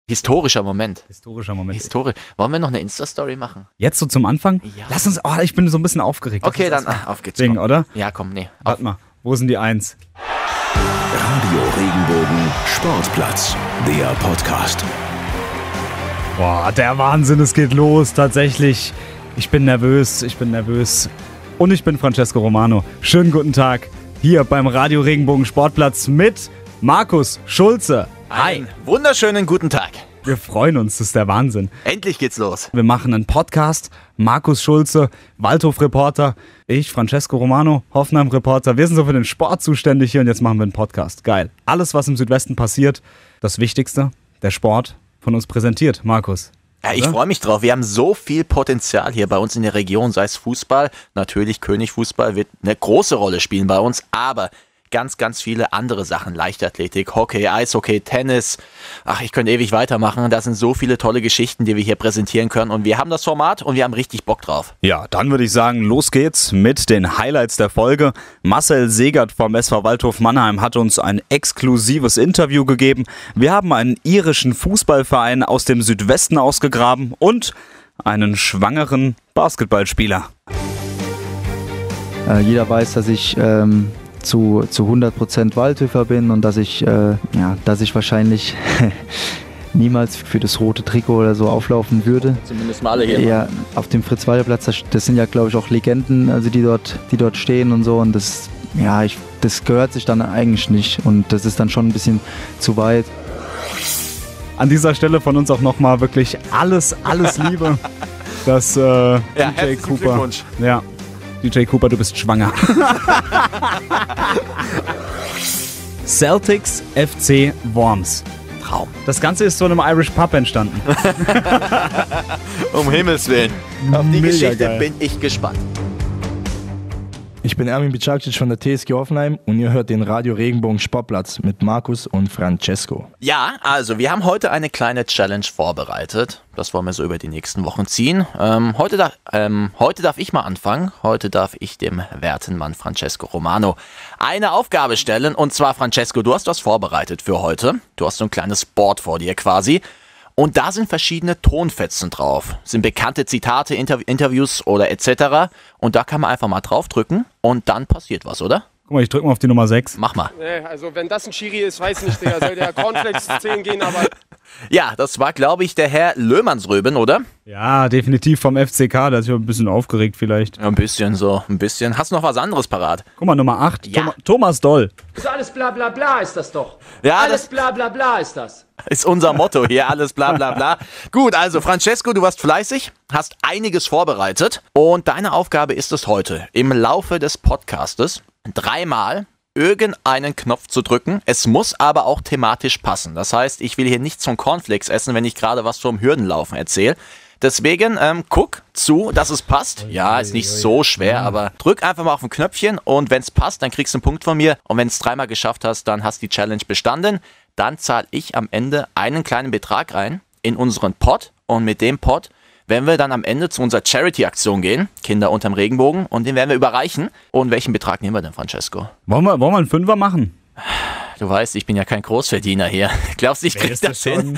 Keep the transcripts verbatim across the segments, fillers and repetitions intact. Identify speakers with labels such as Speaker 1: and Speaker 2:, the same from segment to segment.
Speaker 1: Historischer Moment.
Speaker 2: Historischer Moment.
Speaker 1: Historisch. Wollen wir noch eine Insta-Story machen?
Speaker 2: Jetzt so zum Anfang?
Speaker 1: Ja.
Speaker 2: Lass uns, oh, ich bin so ein bisschen aufgeregt.
Speaker 1: Okay, dann ah, auf geht's.
Speaker 2: Ding,
Speaker 1: komm.
Speaker 2: oder?
Speaker 1: Ja, komm, nee. Auf.
Speaker 2: Warte mal, wo sind die Eins?
Speaker 3: Radio Regenbogen Sportplatz, der Podcast.
Speaker 2: Boah, der Wahnsinn, es geht los, tatsächlich. Ich bin nervös, ich bin nervös. Und ich bin Francesco Romano. Schönen guten Tag hier beim Radio Regenbogen Sportplatz mit Markus Schulze.
Speaker 1: Hi. Einen wunderschönen guten Tag.
Speaker 2: Wir freuen uns, das ist der Wahnsinn.
Speaker 1: Endlich geht's los.
Speaker 2: Wir machen einen Podcast. Markus Schulze, Waldhof-Reporter. Ich, Francesco Romano, Hoffenheim-Reporter. Wir sind so für den Sport zuständig hier und jetzt machen wir einen Podcast. Geil. Alles, was im Südwesten passiert, das Wichtigste, der Sport, von uns präsentiert. Markus.
Speaker 1: Ja, ich freue mich drauf. Wir haben so viel Potenzial hier bei uns in der Region, sei es Fußball. Natürlich, König-Fußball wird eine große Rolle spielen bei uns, aber ganz, ganz viele andere Sachen. Leichtathletik, Hockey, Eishockey, Tennis. Ach, ich könnte ewig weitermachen. Das sind so viele tolle Geschichten, die wir hier präsentieren können. Und wir haben das Format und wir haben richtig Bock drauf.
Speaker 2: Ja, dann würde ich sagen, los geht's mit den Highlights der Folge. Marcel Segert vom S V Waldhof Mannheim hat uns ein exklusives Interview gegeben. Wir haben einen irischen Fußballverein aus dem Südwesten ausgegraben und einen schwangeren Basketballspieler.
Speaker 4: Äh, jeder weiß, dass ich ähm, zu, zu hundert Prozent Waldhöfer bin und dass ich, äh, ja, dass ich wahrscheinlich niemals für das rote Trikot oder so auflaufen würde.
Speaker 1: Zumindest mal alle hier.
Speaker 4: Ja, auf dem Fritz-Walter-Platz, das, das sind ja, glaube ich, auch Legenden, also die dort, die dort stehen und so. Und das, ja, ich, das gehört sich dann eigentlich nicht. Und das ist dann schon ein bisschen zu weit.
Speaker 2: An dieser Stelle von uns auch nochmal wirklich alles, alles Liebe. Das äh,
Speaker 1: ja,
Speaker 2: D J Cooper. Glückwunsch. Ja. D J Cooper, du bist schwanger. Celtics F C Worms.
Speaker 1: Traum.
Speaker 2: Das Ganze ist so in einem Irish Pub entstanden.
Speaker 1: Um Himmels Willen. Auf die
Speaker 2: Mega
Speaker 1: Geschichte
Speaker 2: geil.
Speaker 1: bin ich gespannt.
Speaker 5: Ich bin Ermin Bicacic von der T S G Hoffenheim und ihr hört den Radio Regenbogen Sportplatz mit Markus und Francesco.
Speaker 1: Ja, also wir haben heute eine kleine Challenge vorbereitet. Das wollen wir so über die nächsten Wochen ziehen. Ähm, heute, darf, ähm, heute darf ich mal anfangen. Heute darf ich dem werten Mann Francesco Romano eine Aufgabe stellen. Und zwar, Francesco, du hast was vorbereitet für heute. Du hast so ein kleines Board vor dir quasi. Und da sind verschiedene Tonfetzen drauf. Sind bekannte Zitate, Interv- Interviews oder et cetera. Und da kann man einfach mal draufdrücken und dann passiert was, oder?
Speaker 2: Guck mal, ich drück mal auf die Nummer sechs.
Speaker 1: Mach mal.
Speaker 6: Nee, also wenn das ein Schiri ist, weiß ich nicht, Digga, soll der Cornflakes zehn gehen, aber...
Speaker 1: Ja, das war, glaube ich, der Herr Löhmannsröben, oder?
Speaker 2: Ja, definitiv vom F C K. Da ist ja ein bisschen aufgeregt vielleicht.
Speaker 1: Ja, ein bisschen so, ein bisschen. Hast du noch was anderes parat?
Speaker 2: Guck mal, Nummer acht.
Speaker 1: Ja.
Speaker 2: Thoma- Thomas Doll.
Speaker 7: Das ist alles bla bla bla ist das doch.
Speaker 1: Ja,
Speaker 7: alles
Speaker 1: das
Speaker 7: bla bla bla ist das.
Speaker 1: ist unser Motto hier, alles bla bla bla. Gut, also Francesco, du warst fleißig, hast einiges vorbereitet und deine Aufgabe ist es heute, im Laufe des Podcastes dreimal irgendeinen Knopf zu drücken. Es muss aber auch thematisch passen. Das heißt, ich will hier nichts von Cornflakes essen, wenn ich gerade was vom Hürdenlaufen erzähle. Deswegen ähm, guck zu, dass es passt. Ja, ist nicht so schwer, aber drück einfach mal auf ein Knöpfchen und wenn es passt, dann kriegst du einen Punkt von mir. Und wenn es dreimal geschafft hast, dann hast du die Challenge bestanden. Dann zahle ich am Ende einen kleinen Betrag rein in unseren Pot und mit dem Pot werden wir dann am Ende zu unserer Charity-Aktion gehen, Kinder unterm Regenbogen, und den werden wir überreichen. Und welchen Betrag nehmen wir denn, Francesco?
Speaker 2: Wollen wir, wollen wir einen Fünfer machen?
Speaker 1: Du weißt, ich bin ja kein Großverdiener hier. Glaubst du, ich krieg das hin?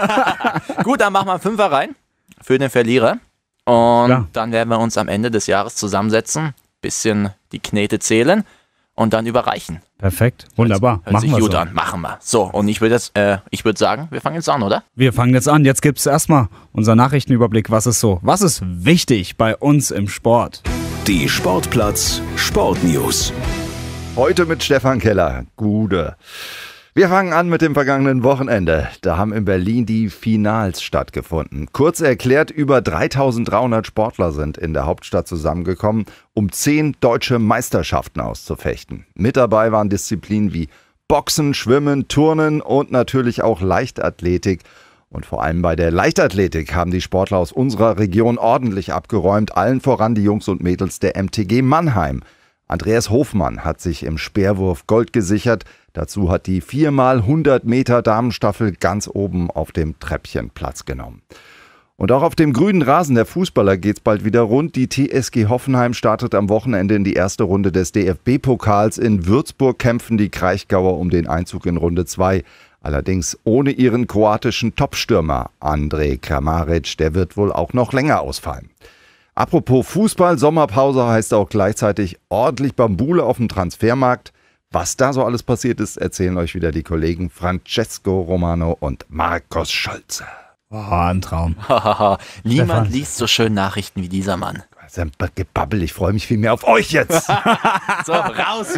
Speaker 1: Gut, dann machen wir einen Fünfer rein für den Verlierer. Und
Speaker 2: Ja.
Speaker 1: dann werden wir uns am Ende des Jahres zusammensetzen, bisschen die Knete zählen und dann überreichen.
Speaker 2: Perfekt, wunderbar.
Speaker 1: Hört
Speaker 2: Machen
Speaker 1: sich
Speaker 2: wir
Speaker 1: gut
Speaker 2: so.
Speaker 1: an, machen wir. So, und ich würde jetzt, äh, ich würde sagen, wir fangen jetzt an, oder?
Speaker 2: Wir fangen jetzt an. Jetzt gibt es erstmal unser Nachrichtenüberblick. Was ist so? Was ist wichtig bei uns im Sport?
Speaker 3: Die Sportplatz Sportnews.
Speaker 8: Heute mit Stefan Keller. Gude. Wir fangen an mit dem vergangenen Wochenende. Da haben in Berlin die Finals stattgefunden. Kurz erklärt, über dreitausenddreihundert Sportler sind in der Hauptstadt zusammengekommen, um zehn deutsche Meisterschaften auszufechten. Mit dabei waren Disziplinen wie Boxen, Schwimmen, Turnen und natürlich auch Leichtathletik. Und vor allem bei der Leichtathletik haben die Sportler aus unserer Region ordentlich abgeräumt, allen voran die Jungs und Mädels der M T G Mannheim. Andreas Hofmann hat sich im Speerwurf Gold gesichert. Dazu hat die vier mal hundert Meter Damenstaffel ganz oben auf dem Treppchen Platz genommen. Und auch auf dem grünen Rasen der Fußballer geht's bald wieder rund. Die T S G Hoffenheim startet am Wochenende in die erste Runde des D F B-Pokals. In Würzburg kämpfen die Kraichgauer um den Einzug in Runde zwei. Allerdings ohne ihren kroatischen Topstürmer Andrej Kramaric, der wird wohl auch noch länger ausfallen. Apropos Fußball, Sommerpause heißt auch gleichzeitig ordentlich Bambule auf dem Transfermarkt. Was da so alles passiert ist, erzählen euch wieder die Kollegen Francesco Romano und Markus Scholze.
Speaker 2: Oh, ein Traum.
Speaker 1: Niemand
Speaker 2: Stefan.
Speaker 1: liest so schön Nachrichten wie dieser Mann.
Speaker 8: Das ist ein Gebabbel, ich freue mich viel mehr auf euch jetzt.
Speaker 1: So, raus.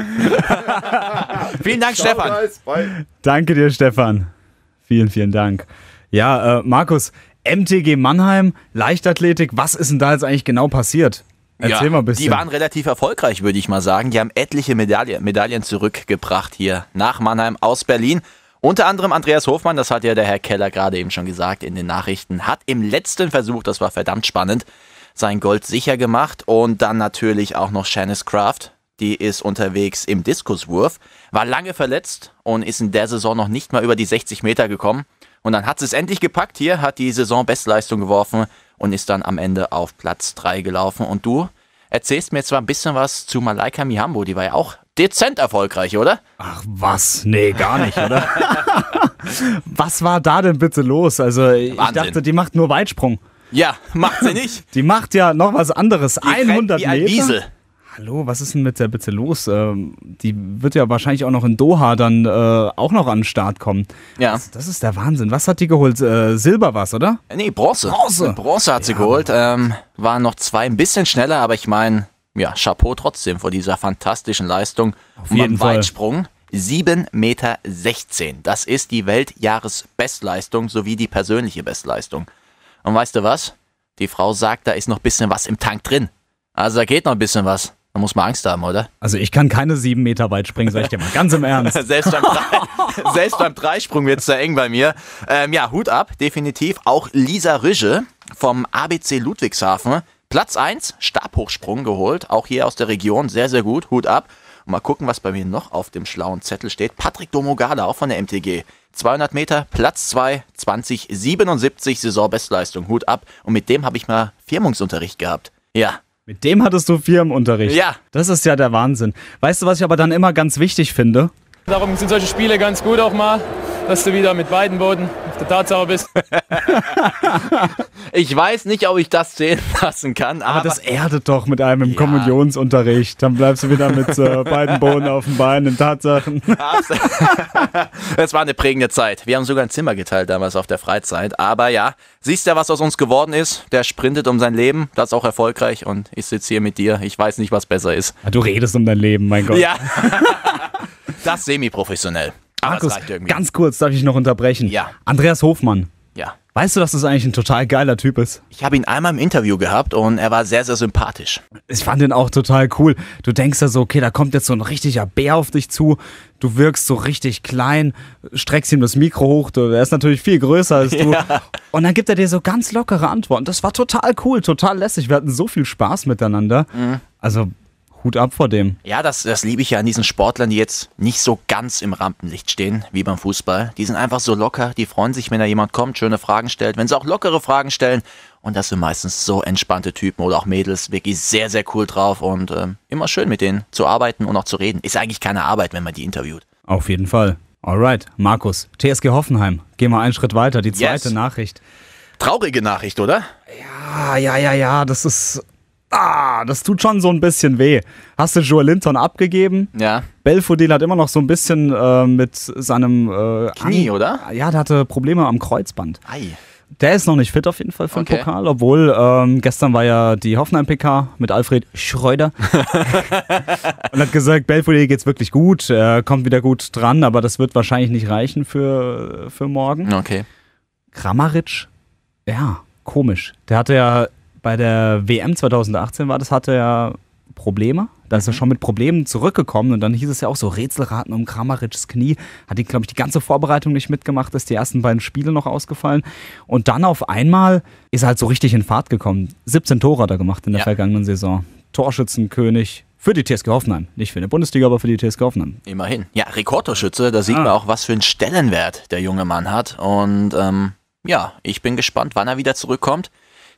Speaker 1: Vielen Dank, Stefan.
Speaker 2: Danke dir, Stefan. Vielen, vielen Dank. Ja, äh, Markus, M T G Mannheim, Leichtathletik, was ist denn da jetzt eigentlich genau passiert? Erzähl
Speaker 1: ja,
Speaker 2: mal ein bisschen.
Speaker 1: Die waren relativ erfolgreich, würde ich mal sagen. Die haben etliche Medaille, Medaillen zurückgebracht hier nach Mannheim aus Berlin. Unter anderem Andreas Hofmann, das hat ja der Herr Keller gerade eben schon gesagt in den Nachrichten, hat im letzten Versuch, das war verdammt spannend, sein Gold sicher gemacht. Und dann natürlich auch noch Shanice Kraft, die ist unterwegs im Diskuswurf, war lange verletzt und ist in der Saison noch nicht mal über die sechzig Meter gekommen. Und dann hat sie es endlich gepackt hier, hat die Saisonbestleistung geworfen und ist dann am Ende auf Platz drei gelaufen. Und du erzählst mir zwar ein bisschen was zu Malaika Mihambo, die war ja auch dezent erfolgreich, oder?
Speaker 2: Ach was? Nee, gar nicht, oder? Was war da denn bitte los? Also ich
Speaker 1: Wahnsinn.
Speaker 2: dachte, die macht nur Weitsprung.
Speaker 1: Ja, macht sie nicht.
Speaker 2: Die macht ja noch was anderes.
Speaker 1: Die rennt
Speaker 2: hundert
Speaker 1: wie ein
Speaker 2: Meter?
Speaker 1: Wiesel.
Speaker 2: Hallo, was ist denn mit der bitte los? Ähm, die wird ja wahrscheinlich auch noch in Doha dann äh, auch noch an den Start kommen.
Speaker 1: Ja.
Speaker 2: Das, das ist der Wahnsinn. Was hat die geholt? Äh, Silber was, oder?
Speaker 1: Nee, Bronze.
Speaker 2: Bronze.
Speaker 1: Bronze hat sie
Speaker 2: Ja.
Speaker 1: geholt. Ähm, waren noch zwei ein bisschen schneller, aber ich meine, ja, Chapeau trotzdem vor dieser fantastischen Leistung.
Speaker 2: Auf jeden
Speaker 1: Und beim
Speaker 2: Fall.
Speaker 1: Weitsprung sieben Meter sechzehn. Das ist die Weltjahresbestleistung sowie die persönliche Bestleistung. Und weißt du was? Die Frau sagt, da ist noch ein bisschen was im Tank drin. Also da geht noch ein bisschen was. Da muss man Angst haben, oder?
Speaker 2: Also ich kann keine sieben Meter weit springen, sag ich dir mal. Ganz im Ernst.
Speaker 1: Selbst beim, Drei, selbst beim Dreisprung wird es da eng bei mir. Ähm, ja, Hut ab, definitiv. Auch Lisa Rüsche vom A B C Ludwigshafen. Platz eins, Stabhochsprung geholt. Auch hier aus der Region. Sehr, sehr gut. Hut ab. Und mal gucken, was bei mir noch auf dem schlauen Zettel steht. Patrick Domogala, auch von der M T G. zweihundert Meter, Platz zwei, zwanzig siebenundsiebzig, Saisonbestleistung. Hut ab. Und mit dem habe ich mal Firmungsunterricht gehabt. Ja.
Speaker 2: Mit dem hattest du Firmenunterricht.
Speaker 1: Ja.
Speaker 2: Das ist ja der Wahnsinn. Weißt du, was ich aber dann immer ganz wichtig finde?
Speaker 9: Darum sind solche Spiele ganz gut auch mal, dass du wieder mit beiden Booten auf der Tatsache bist.
Speaker 1: Ich weiß nicht, ob ich das sehen lassen kann, aber,
Speaker 2: Aber das erdet doch mit einem im
Speaker 1: Ja.
Speaker 2: Kommunionsunterricht. Dann bleibst du wieder mit äh, beiden Boden auf dem Bein in Tatsachen.
Speaker 1: es war eine prägende Zeit. Wir haben sogar ein Zimmer geteilt damals auf der Freizeit. Aber ja, siehst ja, was aus uns geworden ist. Der sprintet um sein Leben, das ist auch erfolgreich. Und ich sitze hier mit dir. Ich weiß nicht, was besser ist.
Speaker 2: Du redest um dein Leben, mein Gott.
Speaker 1: Ja, das semi-professionell. Aber
Speaker 2: Markus,
Speaker 1: es reicht irgendwie.
Speaker 2: ganz kurz, darf ich noch unterbrechen?
Speaker 1: Ja.
Speaker 2: Andreas Hofmann.
Speaker 1: Ja.
Speaker 2: Weißt du, dass das eigentlich ein total geiler Typ ist?
Speaker 1: Ich habe ihn einmal im Interview gehabt und er war sehr, sehr sympathisch.
Speaker 2: Ich fand den auch total cool. Du denkst ja so, okay, da kommt jetzt so ein richtiger Bär auf dich zu. Du wirkst so richtig klein, streckst ihm das Mikro hoch. Du, er ist natürlich viel größer als du.
Speaker 1: Ja.
Speaker 2: Und dann gibt er dir so ganz lockere Antworten. Das war total cool, total lässig. Wir hatten so viel Spaß miteinander.
Speaker 1: Mhm.
Speaker 2: Also Hut ab vor dem.
Speaker 1: Ja, das, das liebe ich ja an diesen Sportlern, die jetzt nicht so ganz im Rampenlicht stehen, wie beim Fußball. Die sind einfach so locker, die freuen sich, wenn da jemand kommt, schöne Fragen stellt, wenn sie auch lockere Fragen stellen. Und das sind meistens so entspannte Typen oder auch Mädels, wirklich sehr, sehr cool drauf und ähm, immer schön mit denen zu arbeiten und auch zu reden. Ist eigentlich keine Arbeit, wenn man die interviewt.
Speaker 2: Auf jeden Fall. Alright, Markus, T S G Hoffenheim. Geh mal einen Schritt weiter, die zweite
Speaker 1: Yes.
Speaker 2: Nachricht.
Speaker 1: Traurige Nachricht, oder?
Speaker 2: Ah, ja, ja, ja, das ist... Ah, das tut schon so ein bisschen weh. Hast du Joel Linton abgegeben?
Speaker 1: Ja.
Speaker 2: Belfodil hat immer noch so ein bisschen äh, mit seinem... Äh,
Speaker 1: Knie,
Speaker 2: An-
Speaker 1: oder?
Speaker 2: Ja, der hatte Probleme am Kreuzband.
Speaker 1: Ei.
Speaker 2: Der ist noch nicht fit auf jeden Fall für den
Speaker 1: Okay.
Speaker 2: Pokal, obwohl ähm, gestern war ja die Hoffenheim-P K mit Alfred Schreuder und hat gesagt, Belfodil geht's wirklich gut, er kommt wieder gut dran, aber das wird wahrscheinlich nicht reichen für, für morgen.
Speaker 1: Okay.
Speaker 2: Kramaric, ja, komisch. Der hatte ja bei der W M zwanzig achtzehn war das, hatte er Probleme. Da ist er schon mit Problemen zurückgekommen und dann hieß es ja auch so Rätselraten um Kramarics Knie. Hat die, glaube ich, die ganze Vorbereitung nicht mitgemacht, ist die ersten beiden Spiele noch ausgefallen. Und dann auf einmal ist er halt so richtig in Fahrt gekommen. siebzehn Tore hat er gemacht in der
Speaker 1: Ja.
Speaker 2: vergangenen Saison. Torschützenkönig für die T S G Hoffenheim. Nicht für eine Bundesliga, aber für die T S G Hoffenheim.
Speaker 1: Immerhin. Ja, Rekordtorschütze, da sieht
Speaker 2: Ah.
Speaker 1: man auch, was für einen Stellenwert der junge Mann hat. Und ähm, ja, ich bin gespannt, wann er wieder zurückkommt.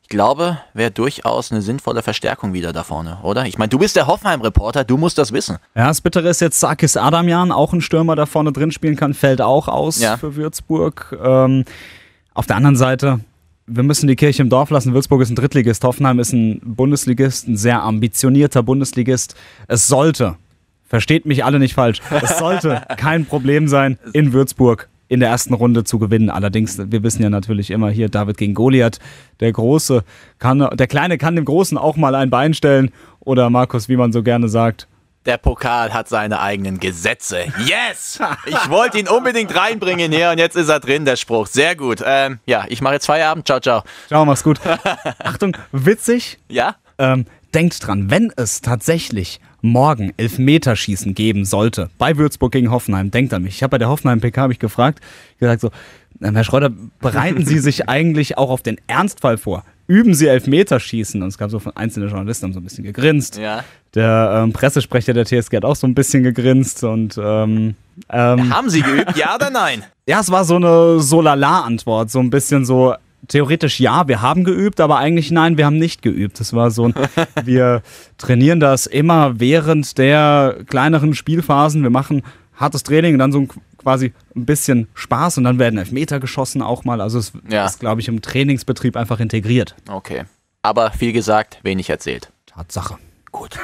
Speaker 1: Ich glaube, wäre durchaus eine sinnvolle Verstärkung wieder da vorne, oder? Ich meine, du bist der Hoffenheim-Reporter, du musst das wissen.
Speaker 2: Ja, das Bittere ist jetzt, Sarkis Adamjan, auch ein Stürmer, der vorne drin spielen kann, fällt auch aus
Speaker 1: ja.
Speaker 2: für Würzburg. Ähm, auf der anderen Seite, wir müssen die Kirche im Dorf lassen. Würzburg ist ein Drittligist, Hoffenheim ist ein Bundesligist, ein sehr ambitionierter Bundesligist. Es sollte, versteht mich alle nicht falsch, es sollte kein Problem sein, in Würzburg in der ersten Runde zu gewinnen. Allerdings, wir wissen ja natürlich immer hier, David gegen Goliath, der Große kann, der Kleine kann dem Großen auch mal ein Bein stellen. Oder Markus, wie man so gerne sagt.
Speaker 1: Der Pokal hat seine eigenen Gesetze. Yes! Ich wollte ihn unbedingt reinbringen hier und jetzt ist er drin, der Spruch. Sehr gut. Ähm, ja, ich mache jetzt Feierabend. Ciao, ciao.
Speaker 2: Ciao, mach's gut. Achtung, witzig.
Speaker 1: Ja?
Speaker 2: Ähm, denkt dran, wenn es tatsächlich morgen Elfmeterschießen geben sollte, bei Würzburg gegen Hoffenheim, denkt an mich. Ich habe bei der Hoffenheim-P K habe ich gefragt, gesagt so, Herr Schröder, bereiten Sie sich eigentlich auch auf den Ernstfall vor? Üben Sie Elfmeterschießen? Und es gab so von einzelnen Journalisten, haben so ein bisschen gegrinst.
Speaker 1: Ja.
Speaker 2: Der ähm, Pressesprecher der T S G hat auch so ein bisschen gegrinst. Und ähm, ähm,
Speaker 1: haben Sie geübt, ja oder nein?
Speaker 2: Ja, es war so eine So-Lala-Antwort, so ein bisschen so, theoretisch ja, wir haben geübt, aber eigentlich nein, wir haben nicht geübt. Das war so ein, wir trainieren das immer während der kleineren Spielphasen. Wir machen hartes Training und dann so ein, quasi ein bisschen Spaß und dann werden Elfmeter geschossen auch mal. Also es
Speaker 1: ja.
Speaker 2: ist, glaube ich, im Trainingsbetrieb einfach integriert.
Speaker 1: Okay. Aber viel gesagt, wenig erzählt.
Speaker 2: Tatsache.
Speaker 1: Gut.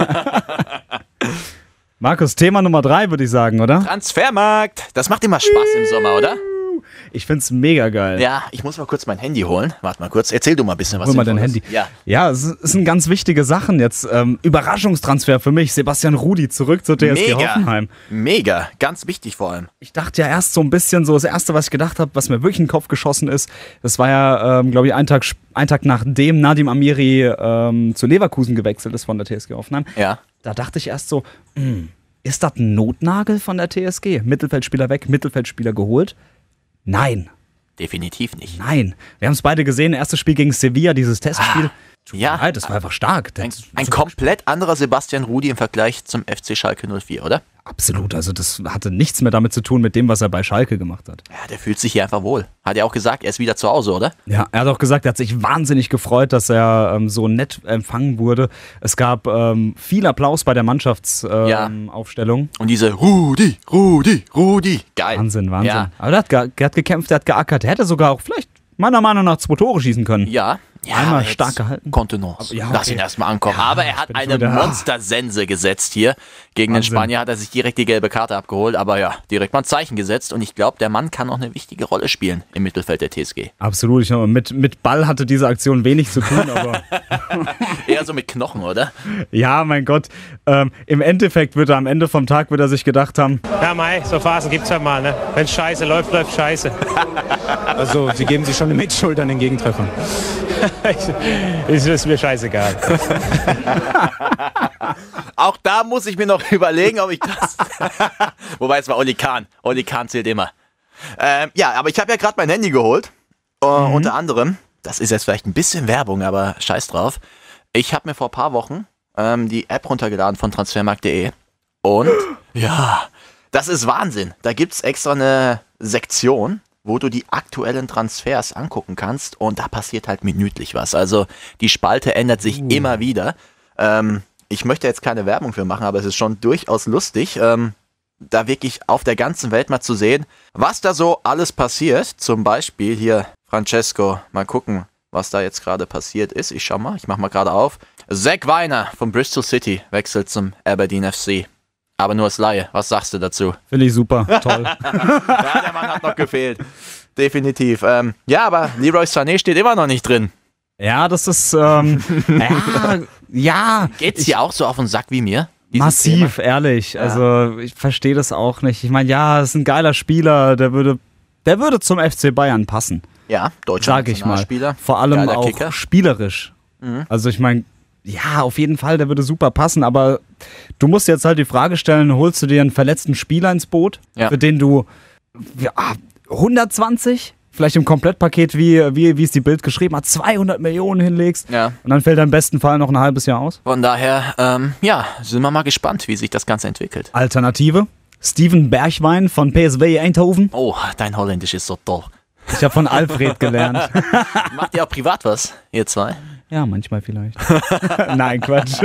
Speaker 2: Markus, Thema Nummer drei, würde ich sagen, oder?
Speaker 1: Transfermarkt. Das macht immer Spaß im Sommer, oder?
Speaker 2: Ich find's mega geil.
Speaker 1: Ja, ich muss mal kurz mein Handy holen. Warte mal kurz, erzähl du mal ein bisschen was.
Speaker 2: Hol mal dein Handy.
Speaker 1: Ja,
Speaker 2: ja, es sind ganz wichtige Sachen jetzt. Ähm, Überraschungstransfer für mich. Sebastian Rudi zurück zur T S G
Speaker 1: Mega.
Speaker 2: Hoffenheim.
Speaker 1: Mega, ganz wichtig vor allem.
Speaker 2: Ich dachte ja erst so ein bisschen so, das Erste, was ich gedacht habe, was mir wirklich in den Kopf geschossen ist, das war ja, ähm, glaube ich, ein Tag, ein Tag nachdem Nadim Amiri ähm, zu Leverkusen gewechselt ist von der T S G Hoffenheim.
Speaker 1: Ja.
Speaker 2: Da dachte ich erst so, mh, ist das ein Notnagel von der T S G? Mittelfeldspieler weg, Mittelfeldspieler geholt? Nein.
Speaker 1: Definitiv nicht.
Speaker 2: Nein. Wir haben es beide gesehen, erstes Spiel gegen Sevilla, dieses Testspiel.
Speaker 1: Ah, ja.
Speaker 2: Nein, das war einfach stark.
Speaker 1: Ein, ein komplett anderer Sebastian Rudi im Vergleich zum F C Schalke null vier, oder?
Speaker 2: Absolut, also das hatte nichts mehr damit zu tun mit dem, was er bei Schalke gemacht hat.
Speaker 1: Ja, der fühlt sich hier einfach wohl. Hat er auch gesagt, er ist wieder zu Hause, oder?
Speaker 2: Ja, er hat auch gesagt, er hat sich wahnsinnig gefreut, dass er ähm, so nett empfangen wurde. Es gab ähm, viel Applaus bei der Mannschaftsaufstellung. Ähm,
Speaker 1: ja. Und diese Rudi, Rudi, Rudi. Geil.
Speaker 2: Wahnsinn, Wahnsinn.
Speaker 1: Ja.
Speaker 2: Aber er hat, ge- er hat gekämpft, er hat geackert. Er hätte sogar auch vielleicht meiner Meinung nach zwei Tore schießen können.
Speaker 1: Ja. Ja,
Speaker 2: einmal stark gehalten.
Speaker 1: Kontenance.
Speaker 2: Ja, okay.
Speaker 1: Lass ihn erstmal ankommen.
Speaker 2: Ja,
Speaker 1: aber er hat eine Monstersense gesetzt hier. Gegen
Speaker 2: Wahnsinn.
Speaker 1: den Spanier hat er sich direkt die gelbe Karte abgeholt. Aber ja, direkt mal ein Zeichen gesetzt. Und ich glaube, der Mann kann auch eine wichtige Rolle spielen im Mittelfeld der T S G.
Speaker 2: Absolut. Ich glaube, mit, mit Ball hatte diese Aktion wenig zu tun. Aber
Speaker 1: eher so mit Knochen, oder?
Speaker 2: Ja, mein Gott. Ähm, Im Endeffekt wird er am Ende vom Tag wird er sich gedacht haben.
Speaker 10: Ja, mei, so Phasen gibt's ja mal, ne? Wenn scheiße läuft, läuft scheiße.
Speaker 11: Also, Sie geben sich schon eine Mitschuld an den Gegentreffern.
Speaker 10: Ist, ist mir scheißegal.
Speaker 1: Auch da muss ich mir noch überlegen, ob ich das... Wobei, es war Oli Kahn. Oli Kahn zählt immer. Ähm, ja, aber ich habe ja gerade mein Handy geholt. Uh, mhm. Unter anderem, das ist jetzt vielleicht ein bisschen Werbung, aber scheiß drauf. Ich habe mir vor ein paar Wochen ähm, die App runtergeladen von transfermarkt punkt de. Und ja, das ist Wahnsinn. Da gibt es extra eine Sektion, wo du die aktuellen Transfers angucken kannst und da passiert halt minütlich was. Also die Spalte ändert sich uh. immer wieder. Ähm, ich möchte jetzt keine Werbung für machen, aber es ist schon durchaus lustig, ähm, da wirklich auf der ganzen Welt mal zu sehen, was da so alles passiert. Zum Beispiel hier Francesco, mal gucken, was da jetzt gerade passiert ist. Ich schau mal, ich mach mal gerade auf. Zach Weiner von Bristol City wechselt zum Aberdeen F C. Aber nur als Laie. Was sagst du dazu?
Speaker 2: Finde ich super, toll.
Speaker 1: Ja, der Mann hat noch gefehlt. Definitiv. Ähm, ja, aber Leroy Sané steht immer noch nicht drin.
Speaker 2: Ja, das ist, ähm, ja, ja.
Speaker 1: Geht's dir auch so auf den Sack wie mir?
Speaker 2: Massiv,
Speaker 1: Thema?
Speaker 2: Ehrlich.
Speaker 1: Ja.
Speaker 2: Also, ich verstehe das auch nicht. Ich meine, ja, ist ein geiler Spieler, der würde, der würde zum F C Bayern passen.
Speaker 1: Ja, deutscher
Speaker 2: Sag ich mal.
Speaker 1: Spieler.
Speaker 2: Vor allem
Speaker 1: Geiler
Speaker 2: auch
Speaker 1: Kicker.
Speaker 2: spielerisch. Mhm. Also, ich meine, ja, auf jeden Fall, der würde super passen, aber du musst jetzt halt die Frage stellen, holst du dir einen verletzten Spieler ins Boot,
Speaker 1: ja.
Speaker 2: für den du ja, hundertzwanzig, vielleicht im Komplettpaket, wie, wie, wie es die Bild geschrieben hat, zweihundert Millionen hinlegst
Speaker 1: ja.
Speaker 2: und dann fällt er im besten Fall noch ein halbes Jahr aus?
Speaker 1: Von daher, ähm, ja, sind wir mal gespannt, wie sich das Ganze entwickelt.
Speaker 2: Alternative, Steven Bergwijn von P S V Eindhoven.
Speaker 1: Oh, dein Holländisch ist so toll.
Speaker 2: Ich habe von Alfred gelernt.
Speaker 1: Macht ihr auch privat was, ihr zwei?
Speaker 2: Ja, manchmal vielleicht. Nein, Quatsch.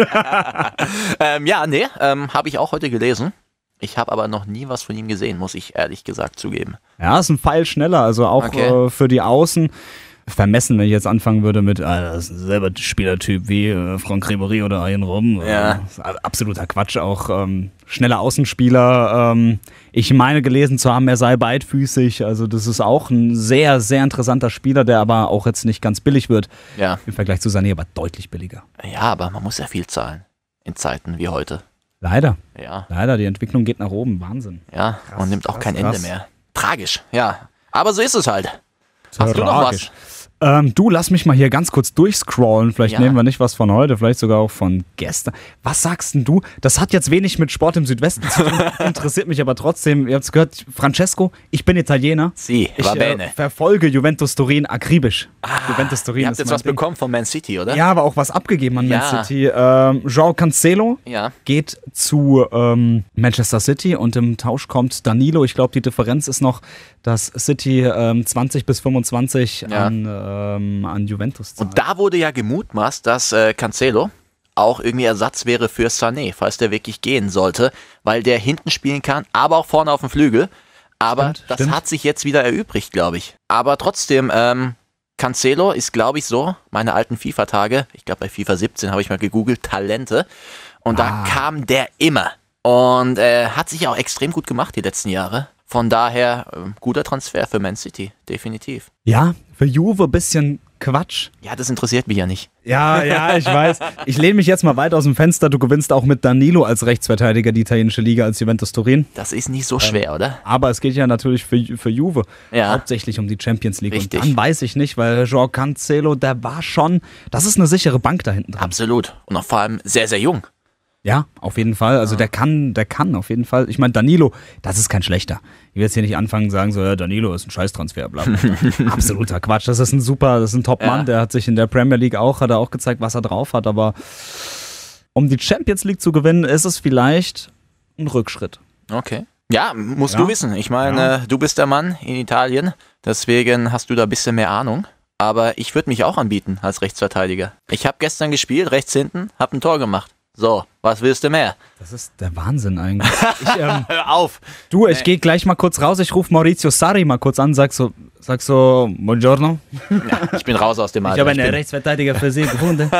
Speaker 1: ähm, ja, nee, ähm, habe ich auch heute gelesen. Ich habe aber noch nie was von ihm gesehen, muss ich ehrlich gesagt zugeben.
Speaker 2: Ja, ist ein Pfeil schneller, also auch
Speaker 1: Okay.
Speaker 2: äh, für die Außen. Vermessen, wenn ich jetzt anfangen würde mit, ah, das ist selber Spielertyp wie äh, Franck Ribéry oder Arjen Robben.
Speaker 1: Ja.
Speaker 2: Äh, ist absoluter Quatsch, auch ähm, schneller Außenspieler. Ähm, ich meine gelesen zu haben, er sei beidfüßig. Also das ist auch ein sehr, sehr interessanter Spieler, der aber auch jetzt nicht ganz billig wird.
Speaker 1: Ja.
Speaker 2: Im Vergleich zu Sané, aber deutlich billiger.
Speaker 1: Ja, aber man muss ja viel zahlen. In Zeiten wie heute.
Speaker 2: Leider.
Speaker 1: Ja.
Speaker 2: Leider, die Entwicklung geht nach oben. Wahnsinn.
Speaker 1: Ja,
Speaker 2: Krass,
Speaker 1: und nimmt auch
Speaker 2: krass,
Speaker 1: kein
Speaker 2: krass.
Speaker 1: Ende mehr. Tragisch, ja. Aber so ist es halt. Hast du noch
Speaker 2: Tragisch.
Speaker 1: was?
Speaker 2: Ähm, du, lass mich mal hier ganz kurz durchscrollen. Vielleicht
Speaker 1: Ja.
Speaker 2: nehmen wir nicht was von heute, vielleicht sogar auch von gestern. Was sagst denn du? Das hat jetzt wenig mit Sport im Südwesten zu tun, interessiert mich aber trotzdem. Ihr habt es gehört, Francesco, ich bin Italiener.
Speaker 1: Sie,
Speaker 2: ich
Speaker 1: va
Speaker 2: äh,
Speaker 1: bene.
Speaker 2: verfolge Juventus Turin akribisch. Juventus Turin
Speaker 1: Ihr habt
Speaker 2: ist
Speaker 1: jetzt
Speaker 2: mein
Speaker 1: was
Speaker 2: Ding.
Speaker 1: bekommen von Man City, oder?
Speaker 2: Ja, aber auch was abgegeben an
Speaker 1: Ja.
Speaker 2: Man City. Ähm, João Cancelo
Speaker 1: Ja.
Speaker 2: geht zu ähm, Manchester City und im Tausch kommt Danilo. Ich glaube, die Differenz ist noch, dass City ähm, zwanzig bis fünfundzwanzig
Speaker 1: Ja.
Speaker 2: an, ähm, an Juventus zahlt.
Speaker 1: Und da wurde ja gemutmaßt, dass äh, Cancelo auch irgendwie Ersatz wäre für Sané, falls der wirklich gehen sollte, weil der hinten spielen kann, aber auch vorne auf dem Flügel. Aber
Speaker 2: Stimmt,
Speaker 1: das
Speaker 2: stimmt.
Speaker 1: hat sich jetzt wieder erübrigt, glaube ich. Aber trotzdem, ähm, Cancelo ist, glaube ich, so, meine alten FIFA-Tage, ich glaube bei FIFA siebzehn habe ich mal gegoogelt, Talente. Und
Speaker 2: Ah.
Speaker 1: da kam der immer. Und äh, hat sich auch extrem gut gemacht die letzten Jahre. Von daher, ähm, guter Transfer für Man City, definitiv.
Speaker 2: Ja, für Juve ein bisschen Quatsch.
Speaker 1: Ja, das interessiert mich ja nicht.
Speaker 2: Ja, ja, ich weiß. Ich lehne mich jetzt mal weit aus dem Fenster. Du gewinnst auch mit Danilo als Rechtsverteidiger die italienische Liga als Juventus Turin.
Speaker 1: Das ist nicht so schwer, oder?
Speaker 2: Aber es geht ja natürlich für, für Juve
Speaker 1: Ja.
Speaker 2: hauptsächlich um die Champions League.
Speaker 1: Richtig.
Speaker 2: Und dann weiß ich nicht, weil João Cancelo, der war schon, das ist eine sichere Bank da hinten dran.
Speaker 1: Absolut. Und auch vor allem sehr, sehr jung.
Speaker 2: Ja, auf jeden Fall. Also der kann, der kann auf jeden Fall. Ich meine, Danilo, das ist kein schlechter. Ich will jetzt hier nicht anfangen und sagen, so, ja, Danilo ist ein Scheißtransfer, bla, bla, bla. Absoluter Quatsch. Das ist ein super, das ist ein Top-Mann.
Speaker 1: Ja.
Speaker 2: Der hat sich in der Premier League auch, hat er auch gezeigt, was er drauf hat. Aber um die Champions League zu gewinnen, ist es vielleicht ein Rückschritt.
Speaker 1: Okay. Ja, musst
Speaker 2: Ja.
Speaker 1: du wissen. Ich meine,
Speaker 2: Ja.
Speaker 1: äh, du bist der Mann in Italien. Deswegen hast du da ein bisschen mehr Ahnung. Aber ich würde mich auch anbieten als Rechtsverteidiger. Ich habe gestern gespielt, rechts hinten, habe ein Tor gemacht. So, was willst du mehr?
Speaker 2: Das ist der Wahnsinn eigentlich. Ich, ähm,
Speaker 1: Hör auf!
Speaker 2: du, ich gehe gleich mal kurz raus. Ich rufe Maurizio Sarri mal kurz an, sag so, sag so, buongiorno.
Speaker 1: Ja, ich bin raus aus dem Alter.
Speaker 2: Ich habe einen
Speaker 1: bin-
Speaker 2: Rechtsverteidiger für Sie gefunden.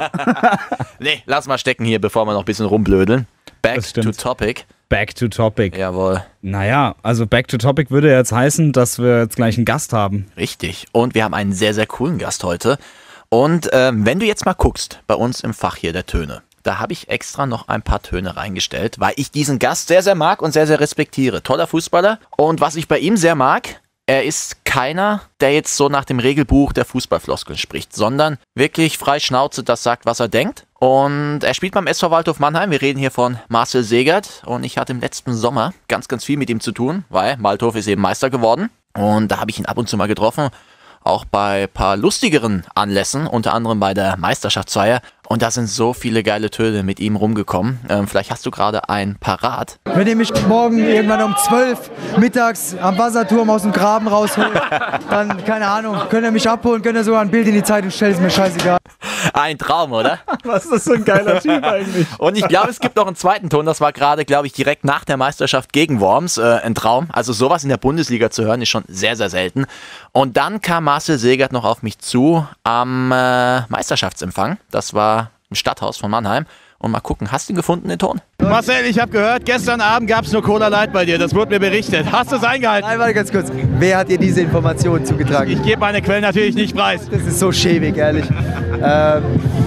Speaker 1: Nee, lass mal stecken hier, bevor wir noch ein bisschen rumblödeln. Back
Speaker 2: Das stimmt.
Speaker 1: to topic.
Speaker 2: Back to topic.
Speaker 1: Jawohl.
Speaker 2: Naja, also back to topic würde jetzt heißen, dass wir jetzt gleich einen Gast haben.
Speaker 1: Richtig. Und wir haben einen sehr, sehr coolen Gast heute. Und ähm, wenn du jetzt mal guckst, bei uns im Fach hier der Töne, da habe ich extra noch ein paar Töne reingestellt, weil ich diesen Gast sehr, sehr mag und sehr, sehr respektiere. Toller Fußballer. Und was ich bei ihm sehr mag, er ist keiner, der jetzt so nach dem Regelbuch der Fußballfloskeln spricht, sondern wirklich frei Schnauze das sagt, was er denkt. Und er spielt beim S V Waldhof Mannheim. Wir reden hier von Marcel Segert. Und ich hatte im letzten Sommer ganz, ganz viel mit ihm zu tun, weil Waldhof ist eben Meister geworden. Und da habe ich ihn ab und zu mal getroffen. Auch bei ein paar lustigeren Anlässen, unter anderem bei der Meisterschaftsfeier. Und da sind so viele geile Töne mit ihm rumgekommen. Ähm, vielleicht hast du gerade ein parat.
Speaker 12: Wenn ihr mich morgen irgendwann um zwölf mittags am Wasserturm aus dem Graben rausholt, dann, keine Ahnung, könnt ihr mich abholen, könnt ihr sogar ein Bild in die Zeitung stellen, ist mir scheißegal.
Speaker 1: Ein Traum, oder?
Speaker 2: Was ist das für ein geiler Typ eigentlich?
Speaker 1: Und ich glaube, es gibt noch einen zweiten Ton. Das war gerade, glaube ich, direkt nach der Meisterschaft gegen Worms. Äh, ein Traum. Also sowas in der Bundesliga zu hören, ist schon sehr, sehr selten. Und dann kam Marcel Segert noch auf mich zu am äh, Meisterschaftsempfang. Das war im Stadthaus von Mannheim. Und mal gucken, hast du ihn gefunden, den Ton?
Speaker 13: Marcel, ich habe gehört, gestern Abend gab es nur Cola Light bei dir. Das wurde mir berichtet. Hast du es eingehalten?
Speaker 12: Nein, warte ganz kurz. Wer hat dir diese Informationen zugetragen?
Speaker 13: Ich gebe meine Quellen natürlich nicht preis.
Speaker 12: Das ist so schäbig, ehrlich. ähm,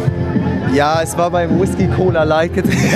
Speaker 12: ja, es war beim Whisky Cola Light.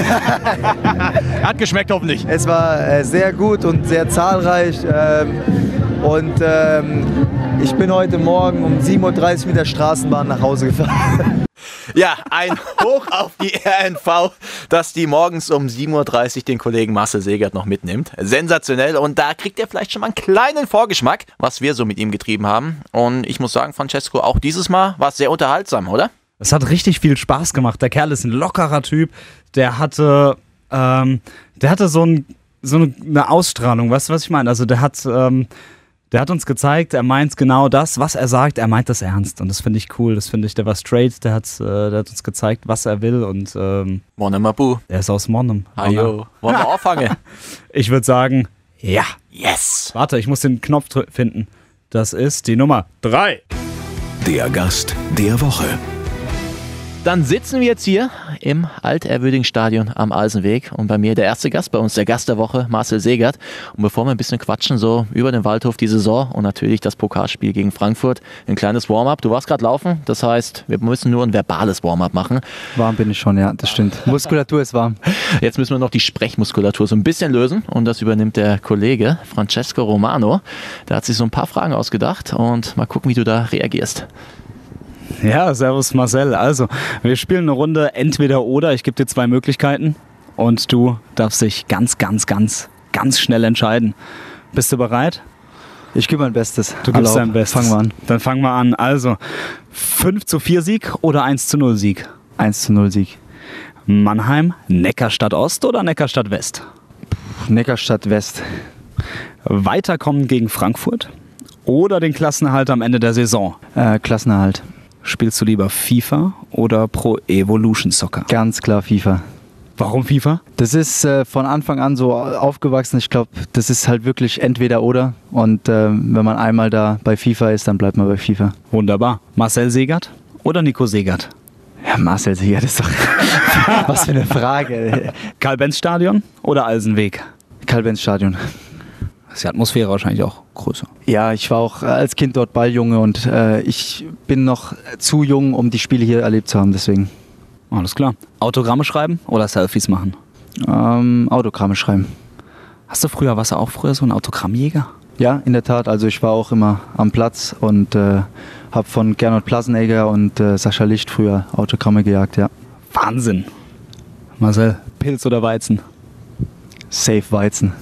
Speaker 13: Hat geschmeckt hoffentlich.
Speaker 12: Es war äh, sehr gut und sehr zahlreich. Ähm, und ähm, ich bin heute Morgen um sieben Uhr dreißig mit der Straßenbahn nach Hause gefahren.
Speaker 1: Ja, ein Hoch auf die R N V, dass die morgens um sieben Uhr dreißig den Kollegen Marcel Segert noch mitnimmt. Sensationell. Und da kriegt er vielleicht schon mal einen kleinen Vorgeschmack, was wir so mit ihm getrieben haben. Und ich muss sagen, Francesco, auch dieses Mal war es sehr unterhaltsam, oder?
Speaker 2: Es hat richtig viel Spaß gemacht. Der Kerl ist ein lockerer Typ. Der hatte, ähm, der hatte so, ein, so eine Ausstrahlung. Weißt du, was ich meine? Also der hat, ähm, Der hat uns gezeigt, er meint genau das, was er sagt, er meint das ernst. Und das finde ich cool, das finde ich, der war straight, der hat, äh, der hat uns gezeigt, was er will. Und ähm,
Speaker 1: Monnem Abu.
Speaker 2: Er ist aus Monnem.
Speaker 1: Ajo, wollen wir auffangen?
Speaker 2: Ich würde sagen, ja.
Speaker 1: Yes.
Speaker 2: Warte, ich muss den Knopf finden. Das ist die Nummer drei.
Speaker 3: Der Gast der Woche.
Speaker 1: Dann sitzen wir jetzt hier im altehrwürdigen Stadion am Alsenweg und bei mir der erste Gast bei uns, der Gast der Woche, Marcel Segert. Und bevor wir ein bisschen quatschen so über den Waldhof, die Saison und natürlich das Pokalspiel gegen Frankfurt, ein kleines Warm-up. Du warst gerade laufen, das heißt, wir müssen nur ein verbales Warm-up machen.
Speaker 4: Warm bin ich schon, ja, das stimmt. Muskulatur ist warm.
Speaker 1: Jetzt müssen wir noch die Sprechmuskulatur so ein bisschen lösen und das übernimmt der Kollege Francesco Romano. Der hat sich so ein paar Fragen ausgedacht und mal gucken, wie du da reagierst.
Speaker 2: Ja, servus Marcel. Also, wir spielen eine Runde entweder oder. Ich gebe dir zwei Möglichkeiten und du darfst dich ganz, ganz, ganz, ganz schnell entscheiden. Bist du bereit?
Speaker 4: Ich gebe mein Bestes.
Speaker 2: Du gibst
Speaker 4: Alle
Speaker 2: dein
Speaker 4: auf.
Speaker 2: Bestes.
Speaker 4: Fangen wir an.
Speaker 2: Dann fangen wir an. Also, fünf zu vier Sieg oder eins zu null Sieg?
Speaker 4: eins zu null Sieg.
Speaker 2: Mannheim, Neckarstadt Ost oder Neckarstadt West?
Speaker 4: Neckarstadt West.
Speaker 2: Weiterkommen gegen Frankfurt oder den Klassenerhalt am Ende der Saison?
Speaker 4: Äh, Klassenerhalt.
Speaker 2: Spielst du lieber FIFA oder Pro Evolution Soccer?
Speaker 4: Ganz klar FIFA.
Speaker 2: Warum FIFA?
Speaker 4: Das ist äh, von Anfang an so aufgewachsen. Ich glaube, das ist halt wirklich entweder oder. Und äh, wenn man einmal da bei FIFA ist, dann bleibt man bei FIFA.
Speaker 2: Wunderbar. Marcel Segert oder Nico Segert?
Speaker 4: Ja, Marcel Segert ist doch... Was für eine Frage.
Speaker 2: Karl-Benz-Stadion oder Alsenweg?
Speaker 4: Karl-Benz-Stadion.
Speaker 2: Ist die Atmosphäre wahrscheinlich auch größer.
Speaker 4: Ja, ich war auch als Kind dort Balljunge und äh, ich bin noch zu jung, um die Spiele hier erlebt zu haben, deswegen.
Speaker 2: Alles klar. Autogramme schreiben oder Selfies machen?
Speaker 4: Ähm, Autogramme schreiben.
Speaker 2: Hast du früher, warst du auch früher so ein Autogrammjäger?
Speaker 4: Ja, in der Tat. Also ich war auch immer am Platz und äh, habe von Gernot Plassenegger und äh, Sascha Licht früher Autogramme gejagt, ja.
Speaker 2: Wahnsinn. Marcel, Pilz oder Weizen?
Speaker 4: Safe Weizen.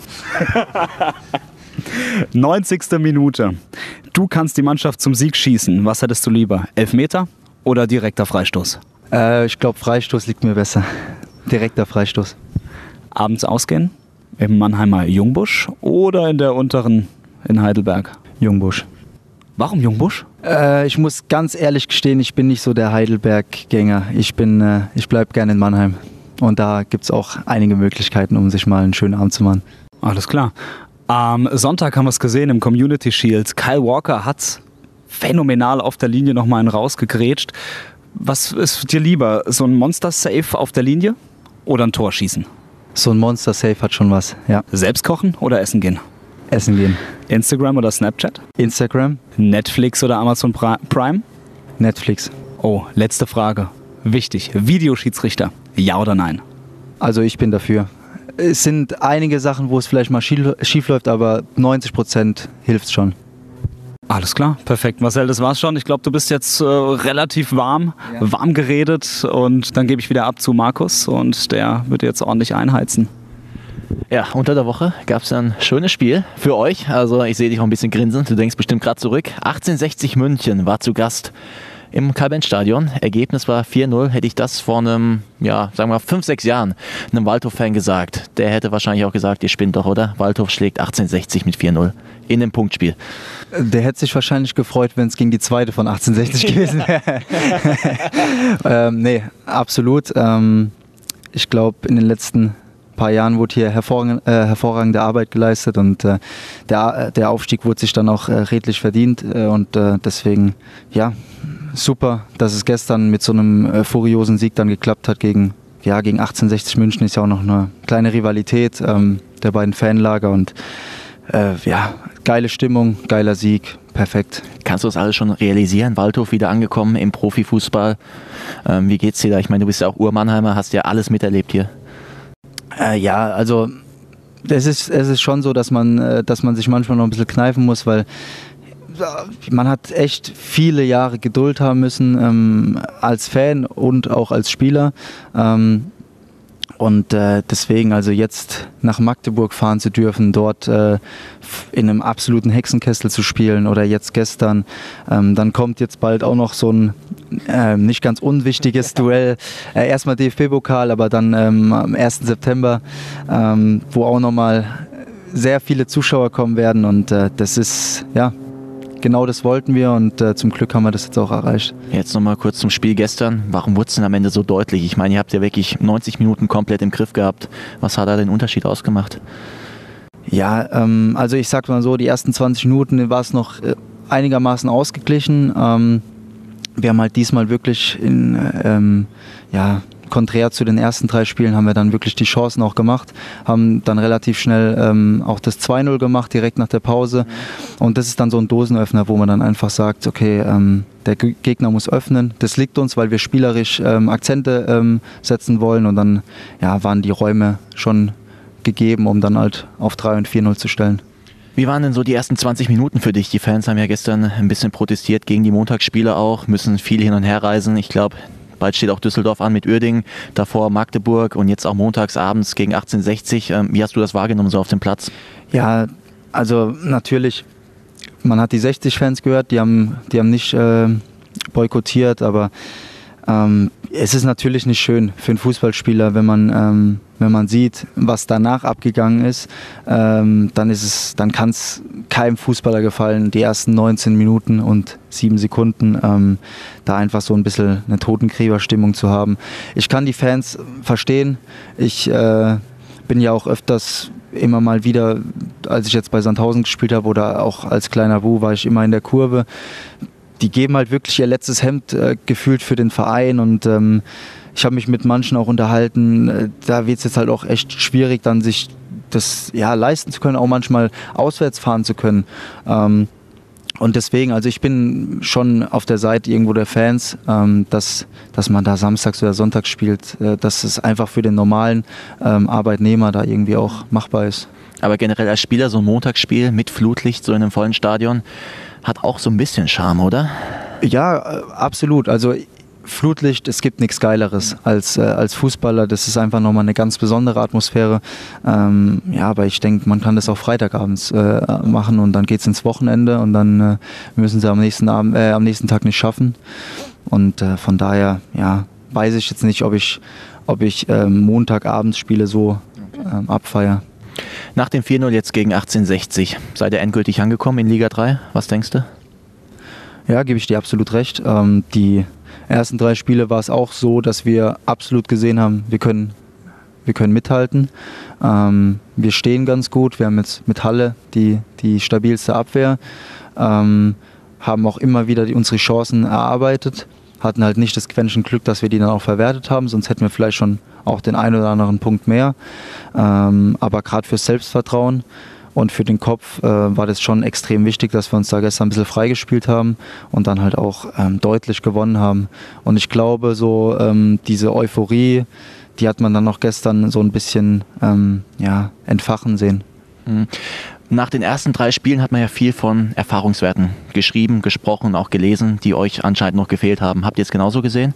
Speaker 2: neunzigste Minute. Du kannst die Mannschaft zum Sieg schießen. Was hättest du lieber? Elfmeter oder direkter Freistoß?
Speaker 4: Äh, ich glaube, Freistoß liegt mir besser. Direkter Freistoß.
Speaker 2: Abends ausgehen? Im Mannheimer Jungbusch oder in der unteren in Heidelberg?
Speaker 4: Jungbusch.
Speaker 2: Warum Jungbusch?
Speaker 4: Äh, ich muss ganz ehrlich gestehen, ich bin nicht so der Heidelberg-Gänger. Ich, bin, äh, ich bleibe gerne in Mannheim. Und da gibt es auch einige Möglichkeiten, um sich mal einen schönen Abend zu machen.
Speaker 2: Alles klar. Am Sonntag haben wir es gesehen im Community Shield. Kyle Walker hat phänomenal auf der Linie nochmal einen rausgegrätscht. Was ist dir lieber? So ein Monster-Save auf der Linie oder ein Tor schießen?
Speaker 4: So ein Monster-Save hat schon was, ja.
Speaker 2: Selbst kochen oder essen gehen?
Speaker 4: Essen gehen.
Speaker 2: Instagram oder Snapchat?
Speaker 4: Instagram.
Speaker 2: Netflix oder Amazon Prime?
Speaker 4: Netflix.
Speaker 2: Oh, letzte Frage. Wichtig. Videoschiedsrichter. Ja oder nein?
Speaker 4: Also ich bin dafür. Es sind einige Sachen, wo es vielleicht mal schief läuft, aber neunzig Prozent hilft schon.
Speaker 2: Alles klar, perfekt. Marcel, das war's schon. Ich glaube, du bist jetzt äh, relativ warm, ja. warm geredet und dann gebe ich wieder ab zu Markus und der wird jetzt ordentlich einheizen.
Speaker 1: Ja, unter der Woche gab es ein schönes Spiel für euch. Also ich sehe dich auch ein bisschen grinsen. Du denkst bestimmt gerade zurück. achtzehnhundertsechzig München war zu Gast im Karl-Benz-Stadion. Ergebnis war vier null. Hätte ich das vor einem, ja, sagen wir mal fünf, sechs Jahren einem Waldhof-Fan gesagt, der hätte wahrscheinlich auch gesagt, ihr spinnt doch, oder? Waldhof schlägt achtzehnhundertsechzig mit vier null in einem Punktspiel.
Speaker 4: Der hätte sich wahrscheinlich gefreut, wenn es gegen die zweite von achtzehnhundertsechzig gewesen wäre. ähm, nee, absolut. Ähm, ich glaube, in den letzten paar Jahren wurde hier hervorragende, äh, hervorragende Arbeit geleistet und äh, der, der Aufstieg wurde sich dann auch äh, redlich verdient äh, und äh, deswegen, ja, super, dass es gestern mit so einem äh, furiosen Sieg dann geklappt hat gegen, ja, gegen achtzehnhundertsechzig München. Ist ja auch noch eine kleine Rivalität ähm, der beiden Fanlager und äh, ja, geile Stimmung, geiler Sieg, perfekt.
Speaker 1: Kannst du das alles schon realisieren? Waldhof wieder angekommen im Profifußball. Ähm, wie geht's dir da? Ich meine, du bist ja auch Ur-Mannheimer, hast ja alles miterlebt hier.
Speaker 4: Äh, ja, also es ist, es ist schon so, dass man, äh, dass man sich manchmal noch ein bisschen kneifen muss, weil man hat echt viele Jahre Geduld haben müssen ähm, als Fan und auch als Spieler. Ähm, und äh, deswegen also jetzt nach Magdeburg fahren zu dürfen, dort äh, in einem absoluten Hexenkessel zu spielen oder jetzt gestern. Ähm, dann kommt jetzt bald auch noch so ein äh, nicht ganz unwichtiges Duell. Äh, erstmal D F B-Pokal, aber dann ähm, am ersten September, ähm, wo auch nochmal sehr viele Zuschauer kommen werden und äh, das ist, ja, genau das wollten wir und äh, zum Glück haben wir das jetzt auch erreicht.
Speaker 1: Jetzt nochmal kurz zum Spiel gestern. Warum wurde es denn am Ende so deutlich? Ich meine, ihr habt ja wirklich neunzig Minuten komplett im Griff gehabt. Was hat da den Unterschied ausgemacht?
Speaker 4: Ja, ähm, also ich sag mal so, die ersten zwanzig Minuten war es noch äh, einigermaßen ausgeglichen. Ähm, wir haben halt diesmal wirklich in, ähm, ja, konträr zu den ersten drei Spielen haben wir dann wirklich die Chancen auch gemacht, haben dann relativ schnell ähm, auch das zwei null gemacht, direkt nach der Pause. Und das ist dann so ein Dosenöffner, wo man dann einfach sagt, okay, ähm, der G- Gegner muss öffnen. Das liegt uns, weil wir spielerisch ähm, Akzente ähm, setzen wollen und dann ja, waren die Räume schon gegeben, um dann halt auf drei und vier null zu stellen.
Speaker 1: Wie waren denn so die ersten zwanzig Minuten für dich? Die Fans haben ja gestern ein bisschen protestiert gegen die Montagsspiele auch, müssen viel hin und her reisen. Ich glaube, bald steht auch Düsseldorf an mit Uerdingen, davor Magdeburg und jetzt auch montags abends gegen achtzehnhundertsechzig. Wie hast du das wahrgenommen so auf dem Platz?
Speaker 4: Ja, also natürlich, man hat die sechzig-Fans gehört, die haben, die haben nicht äh, boykottiert, aber ähm, es ist natürlich nicht schön für einen Fußballspieler, wenn man, ähm, wenn man sieht, was danach abgegangen ist, ähm, dann ist es, dann kann es keinem Fußballer gefallen, die ersten neunzehn Minuten und sieben Sekunden ähm, da einfach so ein bisschen eine Totenkriegerstimmung zu haben. Ich kann die Fans verstehen. Ich äh, bin ja auch öfters immer mal wieder, als ich jetzt bei Sandhausen gespielt habe oder auch als kleiner Bu, war ich immer in der Kurve. Die geben halt wirklich ihr letztes Hemd äh, gefühlt für den Verein und ähm, ich habe mich mit manchen auch unterhalten, äh, da wird es jetzt halt auch echt schwierig, dann sich das ja, leisten zu können, auch manchmal auswärts fahren zu können. Ähm, und deswegen, also ich bin schon auf der Seite irgendwo der Fans, ähm, dass, dass man da samstags oder sonntags spielt, äh, dass es einfach für den normalen ähm, Arbeitnehmer da irgendwie auch machbar ist.
Speaker 1: Aber generell als Spieler so ein Montagsspiel mit Flutlicht, so in einem vollen Stadion, hat auch so ein bisschen Charme, oder?
Speaker 4: Ja, absolut. Also Flutlicht, es gibt nichts Geileres als, äh, als Fußballer. Das ist einfach nochmal eine ganz besondere Atmosphäre. Ähm, ja, aber ich denke, man kann das auch Freitagabends äh, machen und dann geht es ins Wochenende und dann äh, müssen sie am nächsten, Abend, äh, am nächsten Tag nicht schaffen. Und äh, von daher, ja, weiß ich jetzt nicht, ob ich, ob ich äh, Montagabends Spiele so äh, abfeiere.
Speaker 1: Nach dem vier null jetzt gegen achtzehnhundertsechzig, seid ihr endgültig angekommen in Liga drei? Was denkst du?
Speaker 4: Ja, gebe ich dir absolut recht. Ähm, die ersten drei Spiele war es auch so, dass wir absolut gesehen haben, wir können, wir können mithalten. Ähm, wir stehen ganz gut. Wir haben jetzt mit Halle die, die stabilste Abwehr. Ähm, haben auch immer wieder die, unsere Chancen erarbeitet. Hatten halt nicht das Quäntchen Glück, dass wir die dann auch verwertet haben, sonst hätten wir vielleicht schon auch den einen oder anderen Punkt mehr. Ähm, aber gerade fürs Selbstvertrauen und für den Kopf äh, war das schon extrem wichtig, dass wir uns da gestern ein bisschen freigespielt haben und dann halt auch ähm, deutlich gewonnen haben. Und ich glaube, so ähm, diese Euphorie, die hat man dann noch gestern so ein bisschen ähm, ja, entfachen sehen.
Speaker 1: Mhm. Nach den ersten drei Spielen hat man ja viel von Erfahrungswerten geschrieben, gesprochen und auch gelesen, die euch anscheinend noch gefehlt haben. Habt ihr es genauso gesehen?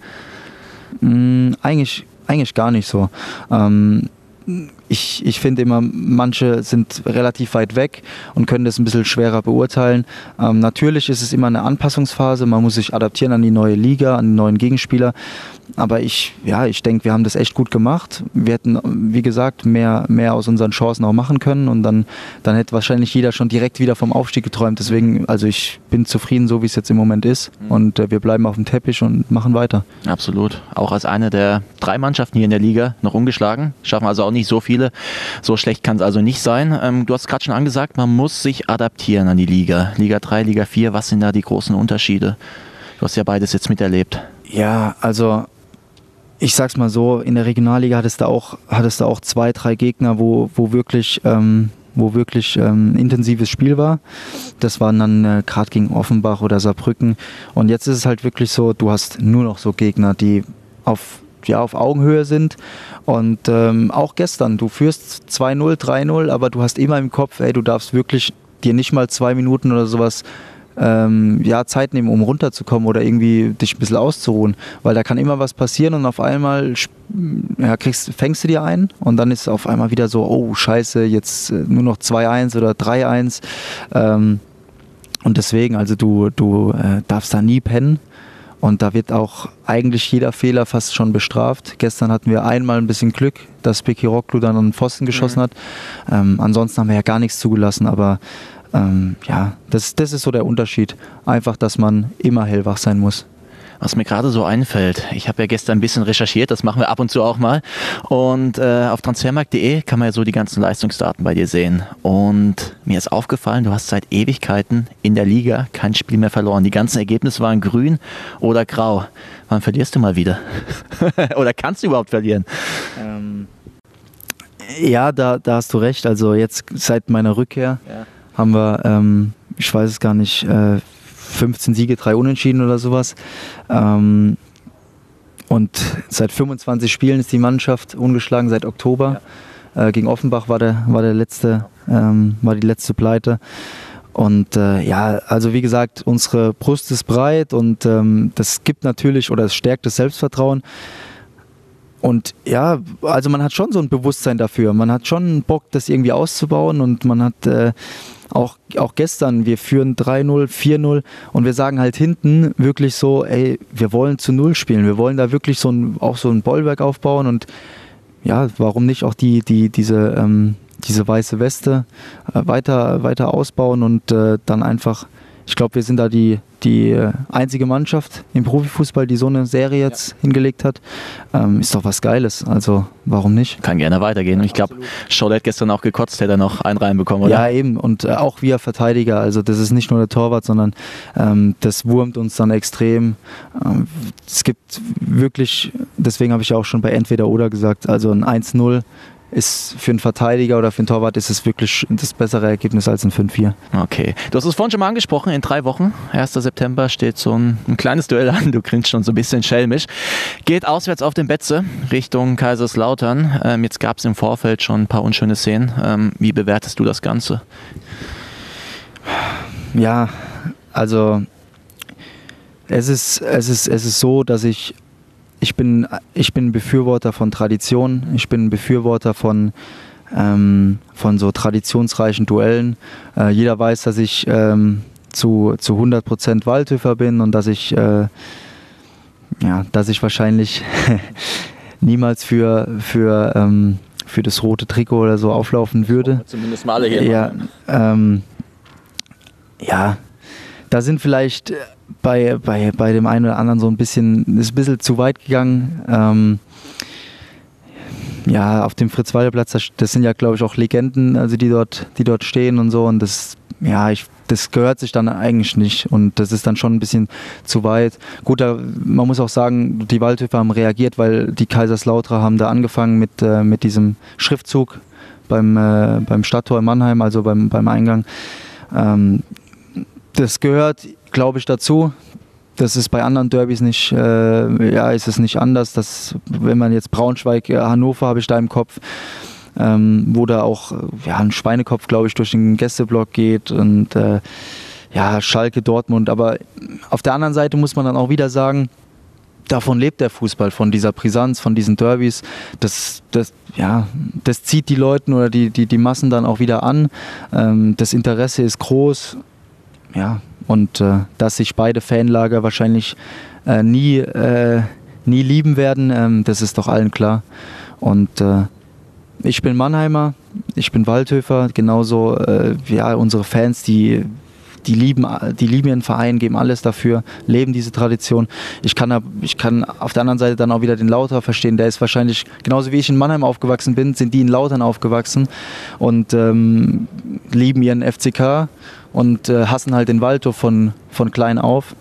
Speaker 4: Mm, eigentlich, eigentlich gar nicht so. Ähm, ich ich finde immer, manche sind relativ weit weg und können das ein bisschen schwerer beurteilen. Ähm, natürlich ist es immer eine Anpassungsphase, man muss sich adaptieren an die neue Liga, an die neuen Gegenspieler. Aber ich, ja, ich denke, wir haben das echt gut gemacht. Wir hätten, wie gesagt, mehr, mehr aus unseren Chancen auch machen können und dann, dann hätte wahrscheinlich jeder schon direkt wieder vom Aufstieg geträumt. Deswegen, also ich bin zufrieden, so wie es jetzt im Moment ist und äh, wir bleiben auf dem Teppich und machen weiter.
Speaker 1: Absolut. Auch als eine der drei Mannschaften hier in der Liga noch ungeschlagen. Schaffen also auch nicht so viele. So schlecht kann es also nicht sein. Ähm, du hast gerade schon angesagt, man muss sich adaptieren an die Liga. Liga drei, Liga vier, was sind da die großen Unterschiede? Du hast ja beides jetzt miterlebt.
Speaker 4: Ja, also ich sag's mal so, in der Regionalliga hattest du auch, hattest du auch zwei, drei Gegner, wo, wo wirklich, ähm, wo wirklich ähm, intensives Spiel war. Das waren dann äh, gerade gegen Offenbach oder Saarbrücken. Und jetzt ist es halt wirklich so, du hast nur noch so Gegner, die auf, ja, auf Augenhöhe sind. Und ähm, auch gestern, du führst zwei null, drei null, aber du hast immer im Kopf, ey, du darfst wirklich dir nicht mal zwei Minuten oder sowas Ähm, ja, Zeit nehmen, um runterzukommen oder irgendwie dich ein bisschen auszuruhen, weil da kann immer was passieren und auf einmal ja, kriegst, fängst du dir ein und dann ist auf einmal wieder so, oh scheiße, jetzt nur noch zwei eins oder drei eins ähm, und deswegen, also du, du äh, darfst da nie pennen Und da wird auch eigentlich jeder Fehler fast schon bestraft. Gestern hatten wir einmal ein bisschen Glück, dass Bekiroglu dann an den Pfosten geschossen mhm. hat. Ähm, ansonsten haben wir ja gar nichts zugelassen, aber ähm, ja, das, das ist so der Unterschied. Einfach, dass man immer hellwach sein muss.
Speaker 1: Was mir gerade so einfällt, ich habe ja gestern ein bisschen recherchiert, das machen wir ab und zu auch mal. Und äh, auf transfermarkt punkt de kann man ja so die ganzen Leistungsdaten bei dir sehen. Und mir ist aufgefallen, du hast seit Ewigkeiten in der Liga kein Spiel mehr verloren. Die ganzen Ergebnisse waren grün oder grau. Wann verlierst du mal wieder? Oder kannst du überhaupt verlieren?
Speaker 4: Ähm, ja, da, da hast du recht. Also jetzt seit meiner Rückkehr ja. haben wir, ähm, ich weiß es gar nicht, äh, fünfzehn Siege, drei Unentschieden oder sowas. Ähm, und seit fünfundzwanzig Spielen ist die Mannschaft ungeschlagen, seit Oktober. Ja. Äh, gegen Offenbach war, der, war, der letzte, ähm, war die letzte Pleite. Und äh, ja, also wie gesagt, unsere Brust ist breit und ähm, das gibt natürlich oder es stärkt das Selbstvertrauen. Und ja, also man hat schon so ein Bewusstsein dafür. Man hat schon Bock, das irgendwie auszubauen und man hat äh, auch, auch gestern, wir führen drei null, vier null und wir sagen halt hinten wirklich so, ey, wir wollen zu Null spielen. Wir wollen da wirklich so ein, auch so ein Bollwerk aufbauen und ja, warum nicht auch die, die, diese, ähm, diese weiße Weste äh, weiter, weiter ausbauen und äh, dann einfach, ich glaube, wir sind da die, die einzige Mannschaft im Profifußball, die so eine Serie jetzt ja. hingelegt hat. Ähm, ist doch was Geiles, also warum nicht?
Speaker 1: Kann gerne weitergehen. Und ich glaube, Scholl hat gestern auch gekotzt, hätte er noch einen reinbekommen, oder?
Speaker 4: Ja, eben. Und äh, auch wir Verteidiger. Also das ist nicht nur der Torwart, sondern ähm, das wurmt uns dann extrem. Ähm, es gibt wirklich, deswegen habe ich ja auch schon bei Entweder Oder gesagt, also ein eins null ist für einen Verteidiger oder für einen Torwart ist es wirklich das bessere Ergebnis als ein fünf vier.
Speaker 1: Okay. Du hast es vorhin schon mal angesprochen, in drei Wochen, erster September, steht so ein, ein kleines Duell an. Du grinst schon so ein bisschen schelmisch. Geht auswärts auf den Betze Richtung Kaiserslautern. Ähm, jetzt gab es im Vorfeld schon ein paar unschöne Szenen. Ähm, wie bewertest du das Ganze?
Speaker 4: Ja, also es ist, es ist, es ist so, dass ich Ich bin, ich bin ein Befürworter von Tradition, ich bin ein Befürworter von, ähm, von so traditionsreichen Duellen. Äh, jeder weiß, dass ich ähm, zu, zu hundert Prozent Waldhöfer bin und dass ich, äh, ja, dass ich wahrscheinlich niemals für, für, ähm, für das rote Trikot oder so auflaufen würde.
Speaker 1: Zumindest mal alle hier.
Speaker 4: Ja, ähm, ja, da sind vielleicht bei, bei, bei dem einen oder anderen so ein bisschen, ist ein bisschen zu weit gegangen. Ähm, ja, auf dem Fritz-Walter-Platz, das, das sind ja, glaube ich, auch Legenden, also die dort, die dort stehen und so. Und das, ja, ich, das gehört sich dann eigentlich nicht. Und das ist dann schon ein bisschen zu weit. Gut, da, man muss auch sagen, die Waldhöfer haben reagiert, weil die Kaiserslauterer haben da angefangen mit, äh, mit diesem Schriftzug beim, äh, beim Stadttor in Mannheim, also beim, beim Eingang. Ähm, das gehört, glaube ich, dazu. Das ist bei anderen Derbys nicht, äh, ja, ist es nicht anders. Das, wenn man jetzt Braunschweig, äh, Hannover habe ich da im Kopf, ähm, wo da auch ja, ein Schweinekopf, glaube ich, durch den Gästeblock geht und äh, ja, Schalke, Dortmund. Aber auf der anderen Seite muss man dann auch wieder sagen, davon lebt der Fußball, von dieser Brisanz, von diesen Derbys. Das, das, ja, das zieht die Leute oder die, die, die Massen dann auch wieder an. Ähm, das Interesse ist groß. Ja, und äh, dass sich beide Fanlager wahrscheinlich äh, nie, äh, nie lieben werden, ähm, das ist doch allen klar. Und äh, ich bin Mannheimer, ich bin Waldhöfer, genauso äh, ja, unsere Fans, die, die, lieben, die lieben ihren Verein, geben alles dafür, leben diese Tradition. Ich kann, ich kann auf der anderen Seite dann auch wieder den Lauter verstehen, der ist wahrscheinlich, genauso wie ich in Mannheim aufgewachsen bin, sind die in Lautern aufgewachsen und ähm, lieben ihren F C K. Und äh, hassen halt den Waldhof von, von klein auf.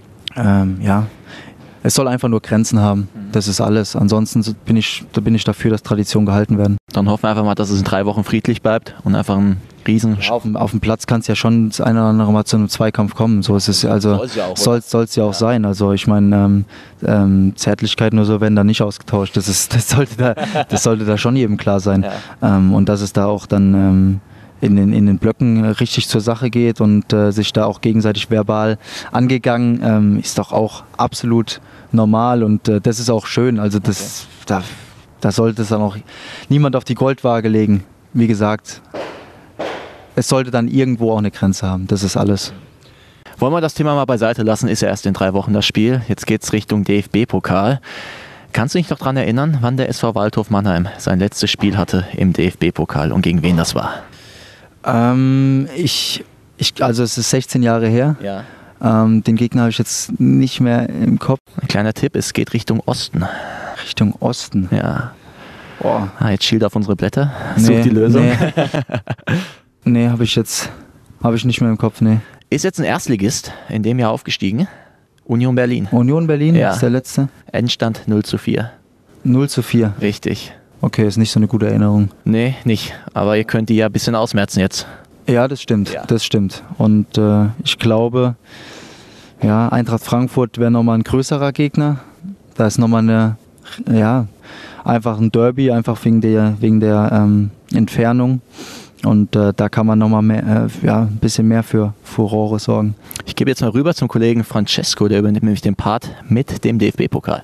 Speaker 4: Ähm, ja, es soll einfach nur Grenzen haben. Das ist alles. Ansonsten bin ich, da bin ich dafür, dass Traditionen gehalten werden.
Speaker 1: Dann hoffen wir einfach mal, dass es in drei Wochen friedlich bleibt und einfach ein Riesen...
Speaker 4: Ja, auf, dem, auf dem Platz kann es ja schon das eine oder andere Mal zu einem Zweikampf kommen. So ist es also, soll es ja auch, soll, soll's ja auch ja. sein. Also ich meine, ähm, ähm, Zärtlichkeiten oder so werden da nicht ausgetauscht. Das, ist, das, sollte, da, das sollte da schon jedem klar sein. Ja. Ähm, und dass es da auch dann... Ähm, In den, in den Blöcken richtig zur Sache geht und äh, sich da auch gegenseitig verbal angegangen, ähm, ist doch auch absolut normal und äh, das ist auch schön. Also das, okay. da, da sollte es dann auch niemand auf die Goldwaage legen. Wie gesagt, es sollte dann irgendwo auch eine Grenze haben. Das ist alles.
Speaker 1: Wollen wir das Thema mal beiseite lassen, ist ja erst in drei Wochen das Spiel. Jetzt geht's Richtung D F B-Pokal. Kannst du dich noch daran erinnern, wann der S V Waldhof Mannheim sein letztes Spiel hatte im D F B-Pokal und gegen wen das war?
Speaker 4: Ähm, ich, ich, also es ist sechzehn Jahre her.
Speaker 1: Ja.
Speaker 4: Ähm, den Gegner habe ich jetzt nicht mehr im Kopf.
Speaker 1: Ein kleiner Tipp, es geht Richtung Osten.
Speaker 4: Richtung Osten?
Speaker 1: Ja.
Speaker 4: Boah.
Speaker 1: Ah, jetzt schielt auf unsere Blätter.
Speaker 4: Nee,
Speaker 1: Such die Lösung.
Speaker 4: Nee, nee habe ich jetzt habe ich nicht mehr im Kopf, nee.
Speaker 1: Ist jetzt ein Erstligist in dem Jahr aufgestiegen. Union Berlin.
Speaker 4: Union Berlin
Speaker 1: Ja.
Speaker 4: ist der letzte?
Speaker 1: Endstand null zu vier.
Speaker 4: null zu vier.
Speaker 1: Richtig.
Speaker 4: Okay, ist nicht so eine gute Erinnerung.
Speaker 1: Nee, nicht. Aber ihr könnt die ja ein bisschen ausmerzen jetzt.
Speaker 4: Ja, das stimmt,
Speaker 1: Ja.
Speaker 4: das stimmt. Und äh, ich glaube, ja, Eintracht Frankfurt wäre nochmal ein größerer Gegner. Da ist nochmal eine, ja, einfach ein Derby, einfach wegen der, wegen der ähm, Entfernung. Und äh, da kann man nochmal mehr, äh, ja, ein bisschen mehr für Furore sorgen.
Speaker 1: Ich gebe jetzt mal rüber zum Kollegen Francesco, der übernimmt nämlich den Part mit dem D F B-Pokal.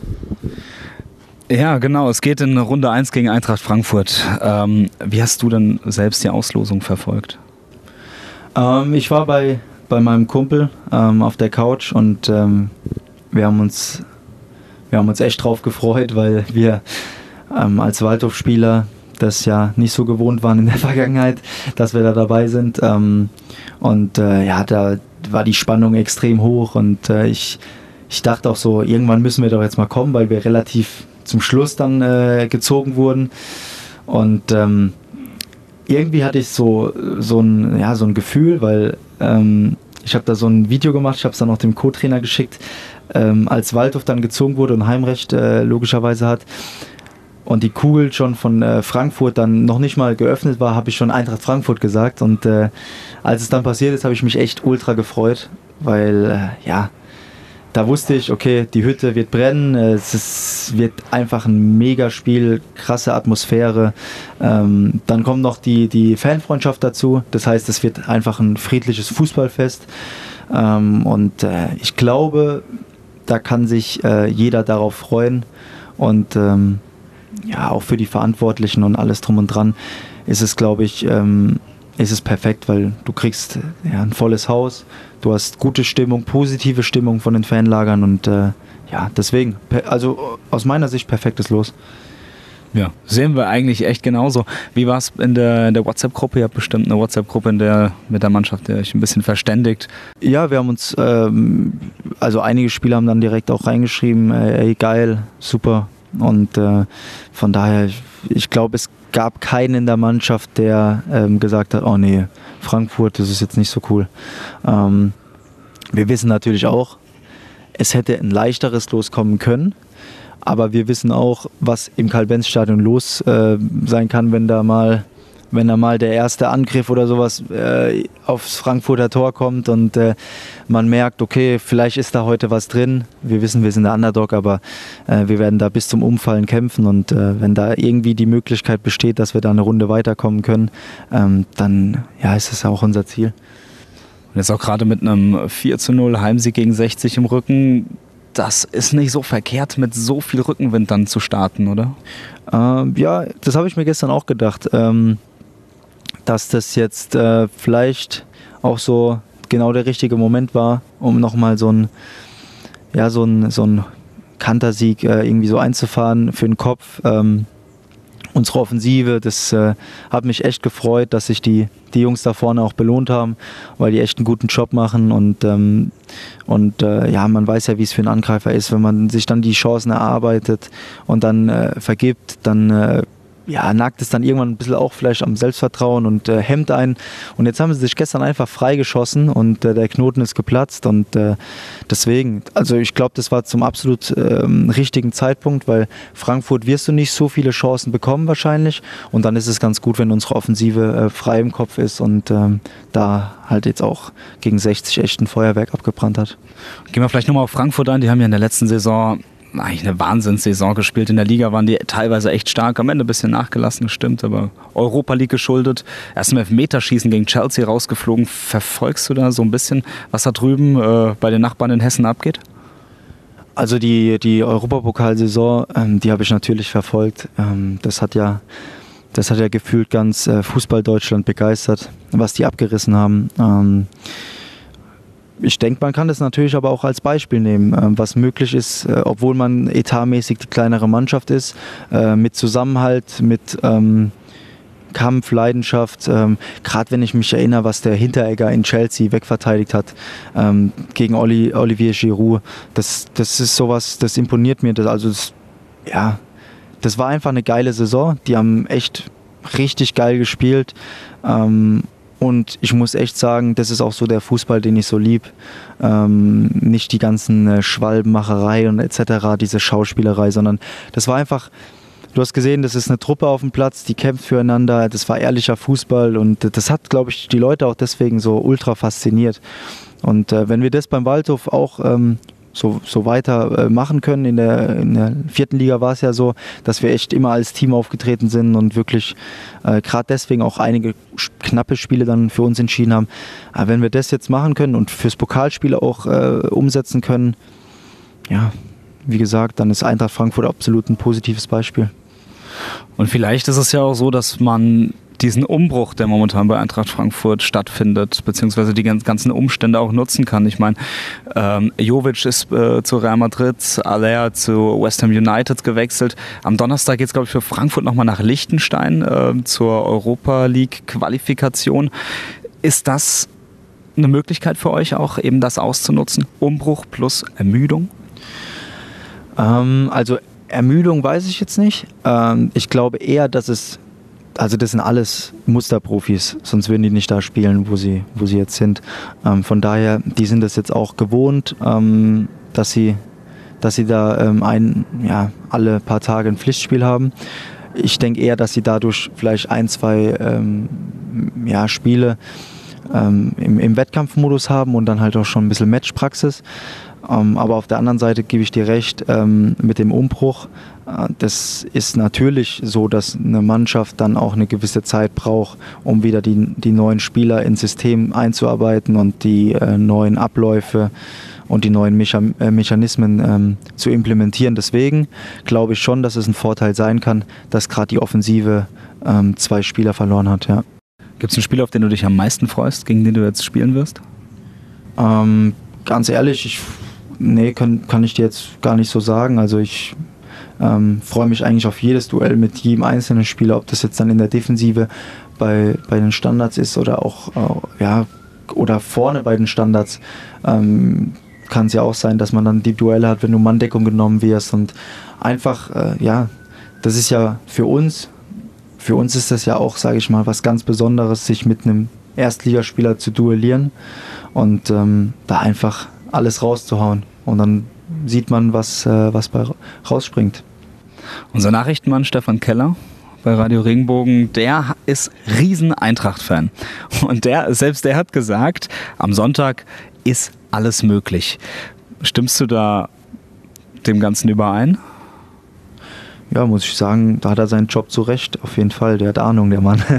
Speaker 2: Ja, genau. Es geht in Runde eins gegen Eintracht Frankfurt. Ähm, wie hast du denn selbst die Auslosung verfolgt?
Speaker 4: Ähm, ich war bei, bei meinem Kumpel ähm, auf der Couch und ähm, wir haben uns, wir haben uns echt drauf gefreut, weil wir ähm, als Waldhof-Spieler das ja nicht so gewohnt waren in der Vergangenheit, dass wir da dabei sind. Ähm, und äh, ja, da war die Spannung extrem hoch und äh, ich, ich dachte auch so, irgendwann müssen wir doch jetzt mal kommen, weil wir relativ zum Schluss dann äh, gezogen wurden. Und ähm, irgendwie hatte ich so, so, ein, ja, so ein Gefühl, weil ähm, ich habe da so ein Video gemacht, ich habe es dann auch dem Co-Trainer geschickt, ähm, als Waldhof dann gezogen wurde und Heimrecht äh, logischerweise hat. Und die Kugel schon von äh, Frankfurt dann noch nicht mal geöffnet war, habe ich schon Eintracht Frankfurt gesagt. Und äh, als es dann passiert ist, habe ich mich echt ultra gefreut, weil äh, ja, da wusste ich, okay, die Hütte wird brennen, äh, es ist, wird einfach ein Megaspiel, krasse Atmosphäre. Ähm, dann kommt noch die, die Fanfreundschaft dazu, das heißt, es wird einfach ein friedliches Fußballfest. Ähm, und äh, ich glaube, da kann sich äh, jeder darauf freuen. Und ähm, ja, auch für die Verantwortlichen und alles drum und dran ist es, glaube ich, ähm, ist es perfekt, weil du kriegst ja, ein volles Haus, du hast gute Stimmung, positive Stimmung von den Fanlagern und äh, ja, deswegen, also aus meiner Sicht perfektes Los.
Speaker 2: Ja, sehen wir eigentlich echt genauso. Wie war es in der, in der WhatsApp-Gruppe? Ihr habt bestimmt eine WhatsApp-Gruppe in der, mit der Mannschaft, der euch ein bisschen verständigt.
Speaker 4: Ja, wir haben uns, ähm, also einige Spieler haben dann direkt auch reingeschrieben, ey, geil, super. Und äh, von daher, ich, ich glaube, es gab keinen in der Mannschaft, der ähm, gesagt hat, oh nee, Frankfurt, das ist jetzt nicht so cool. Ähm, wir wissen natürlich auch, es hätte ein leichteres Los kommen können, aber wir wissen auch, was im Karl-Benz-Stadion los äh, sein kann, wenn da mal wenn da mal der erste Angriff oder sowas äh, aufs Frankfurter Tor kommt und äh, man merkt, okay, vielleicht ist da heute was drin. Wir wissen, wir sind der Underdog, aber äh, wir werden da bis zum Umfallen kämpfen und äh, wenn da irgendwie die Möglichkeit besteht, dass wir da eine Runde weiterkommen können, ähm, dann ja, ist das auch unser Ziel.
Speaker 2: Und jetzt auch gerade mit einem vier zu null Heimsieg gegen sechzig im Rücken, das ist nicht so verkehrt, mit so viel Rückenwind dann zu starten, oder?
Speaker 4: Ähm, ja, das habe ich mir gestern auch gedacht. Ähm, dass das jetzt äh, vielleicht auch so genau der richtige Moment war, um nochmal so ein, ja, so ein, so ein Kantersieg äh, irgendwie so einzufahren für den Kopf. Ähm, unsere Offensive, das äh, hat mich echt gefreut, dass sich die, die Jungs da vorne auch belohnt haben, weil die echt einen guten Job machen und, ähm, und äh, ja, man weiß ja, wie es für einen Angreifer ist, wenn man sich dann die Chancen erarbeitet und dann äh, vergibt, dann äh, ja, nagt es dann irgendwann ein bisschen auch vielleicht am Selbstvertrauen und äh, hemmt einen. Und jetzt haben sie sich gestern einfach freigeschossen und äh, der Knoten ist geplatzt. Und äh, deswegen, also ich glaube, das war zum absolut ähm, richtigen Zeitpunkt, weil Frankfurt wirst du nicht so viele Chancen bekommen wahrscheinlich. Und dann ist es ganz gut, wenn unsere Offensive äh, frei im Kopf ist und ähm, da halt jetzt auch gegen sechzig echt ein Feuerwerk abgebrannt hat.
Speaker 2: Gehen wir vielleicht nochmal auf Frankfurt ein. Die haben ja in der letzten Saison eigentlich eine Wahnsinnssaison gespielt. In der Liga waren die teilweise echt stark, am Ende ein bisschen nachgelassen, stimmt, aber Europa League geschuldet. Erst im Elfmeterschießen gegen Chelsea rausgeflogen. Verfolgst du da so ein bisschen, was da drüben äh, bei den Nachbarn in Hessen abgeht?
Speaker 4: Also die, die Europapokalsaison, ähm, die habe ich natürlich verfolgt. Ähm, das hat ja, das hat ja gefühlt ganz äh, Fußball Deutschland begeistert, was die abgerissen haben. Ähm, ich denke, man kann das natürlich aber auch als Beispiel nehmen, äh, was möglich ist, äh, obwohl man etatmäßig die kleinere Mannschaft ist, äh, mit Zusammenhalt, mit ähm, Kampf, Leidenschaft. Ähm, Gerade wenn ich mich erinnere, was der Hinteregger in Chelsea wegverteidigt hat ähm, gegen Oli, Olivier Giroud, das, das ist sowas, das imponiert mir. Das, also das, ja, das war einfach eine geile Saison. Die haben echt richtig geil gespielt. Ähm, Und ich muss echt sagen, das ist auch so der Fußball, den ich so lieb. Ähm, nicht die ganzen äh, Schwalbenmacherei und et cetera, diese Schauspielerei, sondern das war einfach, du hast gesehen, das ist eine Truppe auf dem Platz, die kämpft füreinander, das war ehrlicher Fußball und das hat, glaube ich, die Leute auch deswegen so ultra fasziniert. Und äh, wenn wir das beim Waldhof auch ähm, so, so weiter äh, machen können, in der, in der vierten Liga war es ja so, dass wir echt immer als Team aufgetreten sind und wirklich äh, gerade deswegen auch einige knappe Spiele dann für uns entschieden haben. Aber wenn wir das jetzt machen können und fürs Pokalspiel auch äh, umsetzen können, ja, wie gesagt, dann ist Eintracht Frankfurt absolut ein positives Beispiel.
Speaker 2: Und vielleicht ist es ja auch so, dass man diesen Umbruch, der momentan bei Eintracht Frankfurt stattfindet, beziehungsweise die ganzen Umstände auch nutzen kann. Ich meine, ähm, Jovic ist äh, zu Real Madrid, Aller zu West Ham United gewechselt. Am Donnerstag geht es, glaube ich, für Frankfurt nochmal nach Liechtenstein äh, zur Europa League Qualifikation. Ist das eine Möglichkeit für euch auch, eben das auszunutzen? Umbruch plus Ermüdung?
Speaker 4: Ähm, also Ermüdung weiß ich jetzt nicht. Ähm, ich glaube eher, dass es Also das sind alles Musterprofis, sonst würden die nicht da spielen, wo sie, wo sie jetzt sind. Ähm, von daher, die sind das jetzt auch gewohnt, ähm, dass sie, dass sie da ähm, ein, ja, alle paar Tage ein Pflichtspiel haben. Ich denke eher, dass sie dadurch vielleicht ein, zwei ähm, ja, Spiele ähm, im, im Wettkampfmodus haben und dann halt auch schon ein bisschen Matchpraxis. Ähm, aber auf der anderen Seite gebe ich dir recht, ähm, mit dem Umbruch. Das ist natürlich so, dass eine Mannschaft dann auch eine gewisse Zeit braucht, um wieder die, die neuen Spieler ins System einzuarbeiten und die äh, neuen Abläufe und die neuen Mecha- äh, Mechanismen ähm, zu implementieren. Deswegen glaube ich schon, dass es ein Vorteil sein kann, dass gerade die Offensive ähm, zwei Spieler verloren hat. Ja.
Speaker 2: Gibt es einen Spieler, auf den du dich am meisten freust, gegen den du jetzt spielen wirst?
Speaker 4: Ähm, ganz ehrlich, ich, nee, kann, kann ich dir jetzt gar nicht so sagen. Also ich Ähm, freue mich eigentlich auf jedes Duell mit jedem einzelnen Spieler, ob das jetzt dann in der Defensive bei, bei den Standards ist oder auch äh, ja, oder vorne bei den Standards. Ähm, kann es ja auch sein, dass man dann die Duelle hat, wenn du Manndeckung genommen wirst und einfach, äh, ja, das ist ja für uns, für uns ist das ja auch, sage ich mal, was ganz Besonderes, sich mit einem Erstligaspieler zu duellieren und ähm, da einfach alles rauszuhauen und dann sieht man, was, äh, was bei rausspringt.
Speaker 2: Unser Nachrichtenmann Stefan Keller bei Radio Regenbogen, der ist riesen Eintracht-Fan. Und der, selbst der hat gesagt, am Sonntag ist alles möglich. Stimmst du da dem Ganzen überein?
Speaker 4: Ja, muss ich sagen, da hat er seinen Job zurecht, auf jeden Fall. Der hat Ahnung, der Mann.